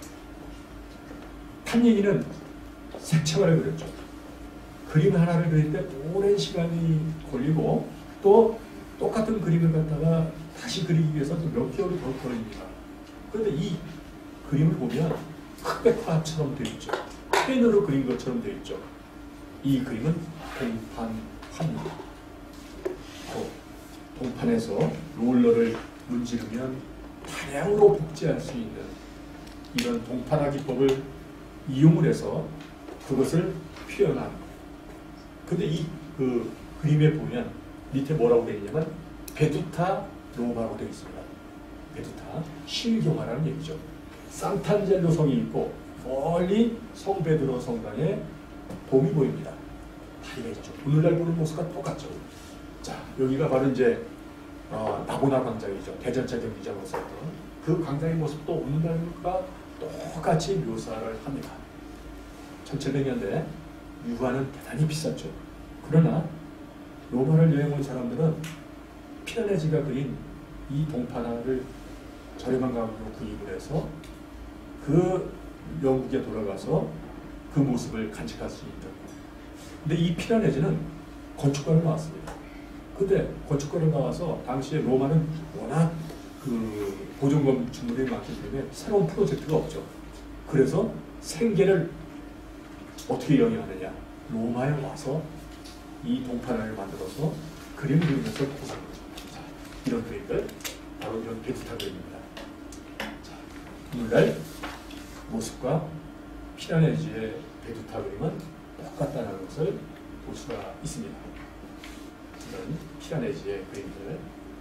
판니니는 색채화를 그렸죠. 그림 하나를 그릴 때 오랜 시간이 걸리고 또 똑같은 그림을 갖다가 다시 그리기 위해서 몇 개월이 더 걸립니다. 그런데 이 그림을 보면 흑백화처럼 되어 있죠. 펜으로 그린 것처럼 되어 있죠. 이 그림은 동판화입니다. 어, 동판에서 롤러를 문지르면 다량으로 복제할 수 있는 이런 동판화 기법을 이용을 해서 그것을 표현한. 근데 이 그 그림에 보면 밑에 뭐라고 되어 있냐면 베두타 로마로 되어 있습니다. 베두타 실경화라는 얘기죠. 산탄젤로 성이 있고 멀리 성 베드로 성당에 돔이 보입니다. 다리가 있죠. 오늘날 보는 모습과 똑같죠. 자, 여기가 바로 이제 어, 나보나 광장이죠. 대전차 경기장으로 썼던 그 광장의 모습도 오늘날과 똑같이 묘사를 합니다. 천칠백 년대 유화는 대단히 비쌌죠. 그러나 로마를 여행 온 사람들은 피라네지가 그린 이 동판화를 저렴한 가격으로 구입을 해서 그 영국에 돌아가서 그 모습을 간직할 수 있는. 근데 이 피라네지는 건축가로 나왔습니다. 근데 건축가로 나와서 당시에 로마는 워낙 그 보존 건축물이 많기 때문에 새로운 프로젝트가 없죠. 그래서 생계를 어떻게 영위하느냐. 로마에 와서 이 동판화를 만들어서 그림을 그리면서 보상 거죠. 자, 이런 그림들 바로 이런 베두타 그림입니다. 자, 오늘날 모습과 피라네지의 베두타 그림은 똑같다는 것을 볼 수가 있습니다. 이런 피라네지의 그림들.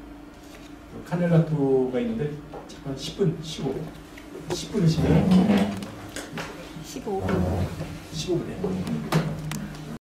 카넬라토가 있는데 잠깐 십 분 쉬고 십 분을 쉬면 십오 분. 십오 분에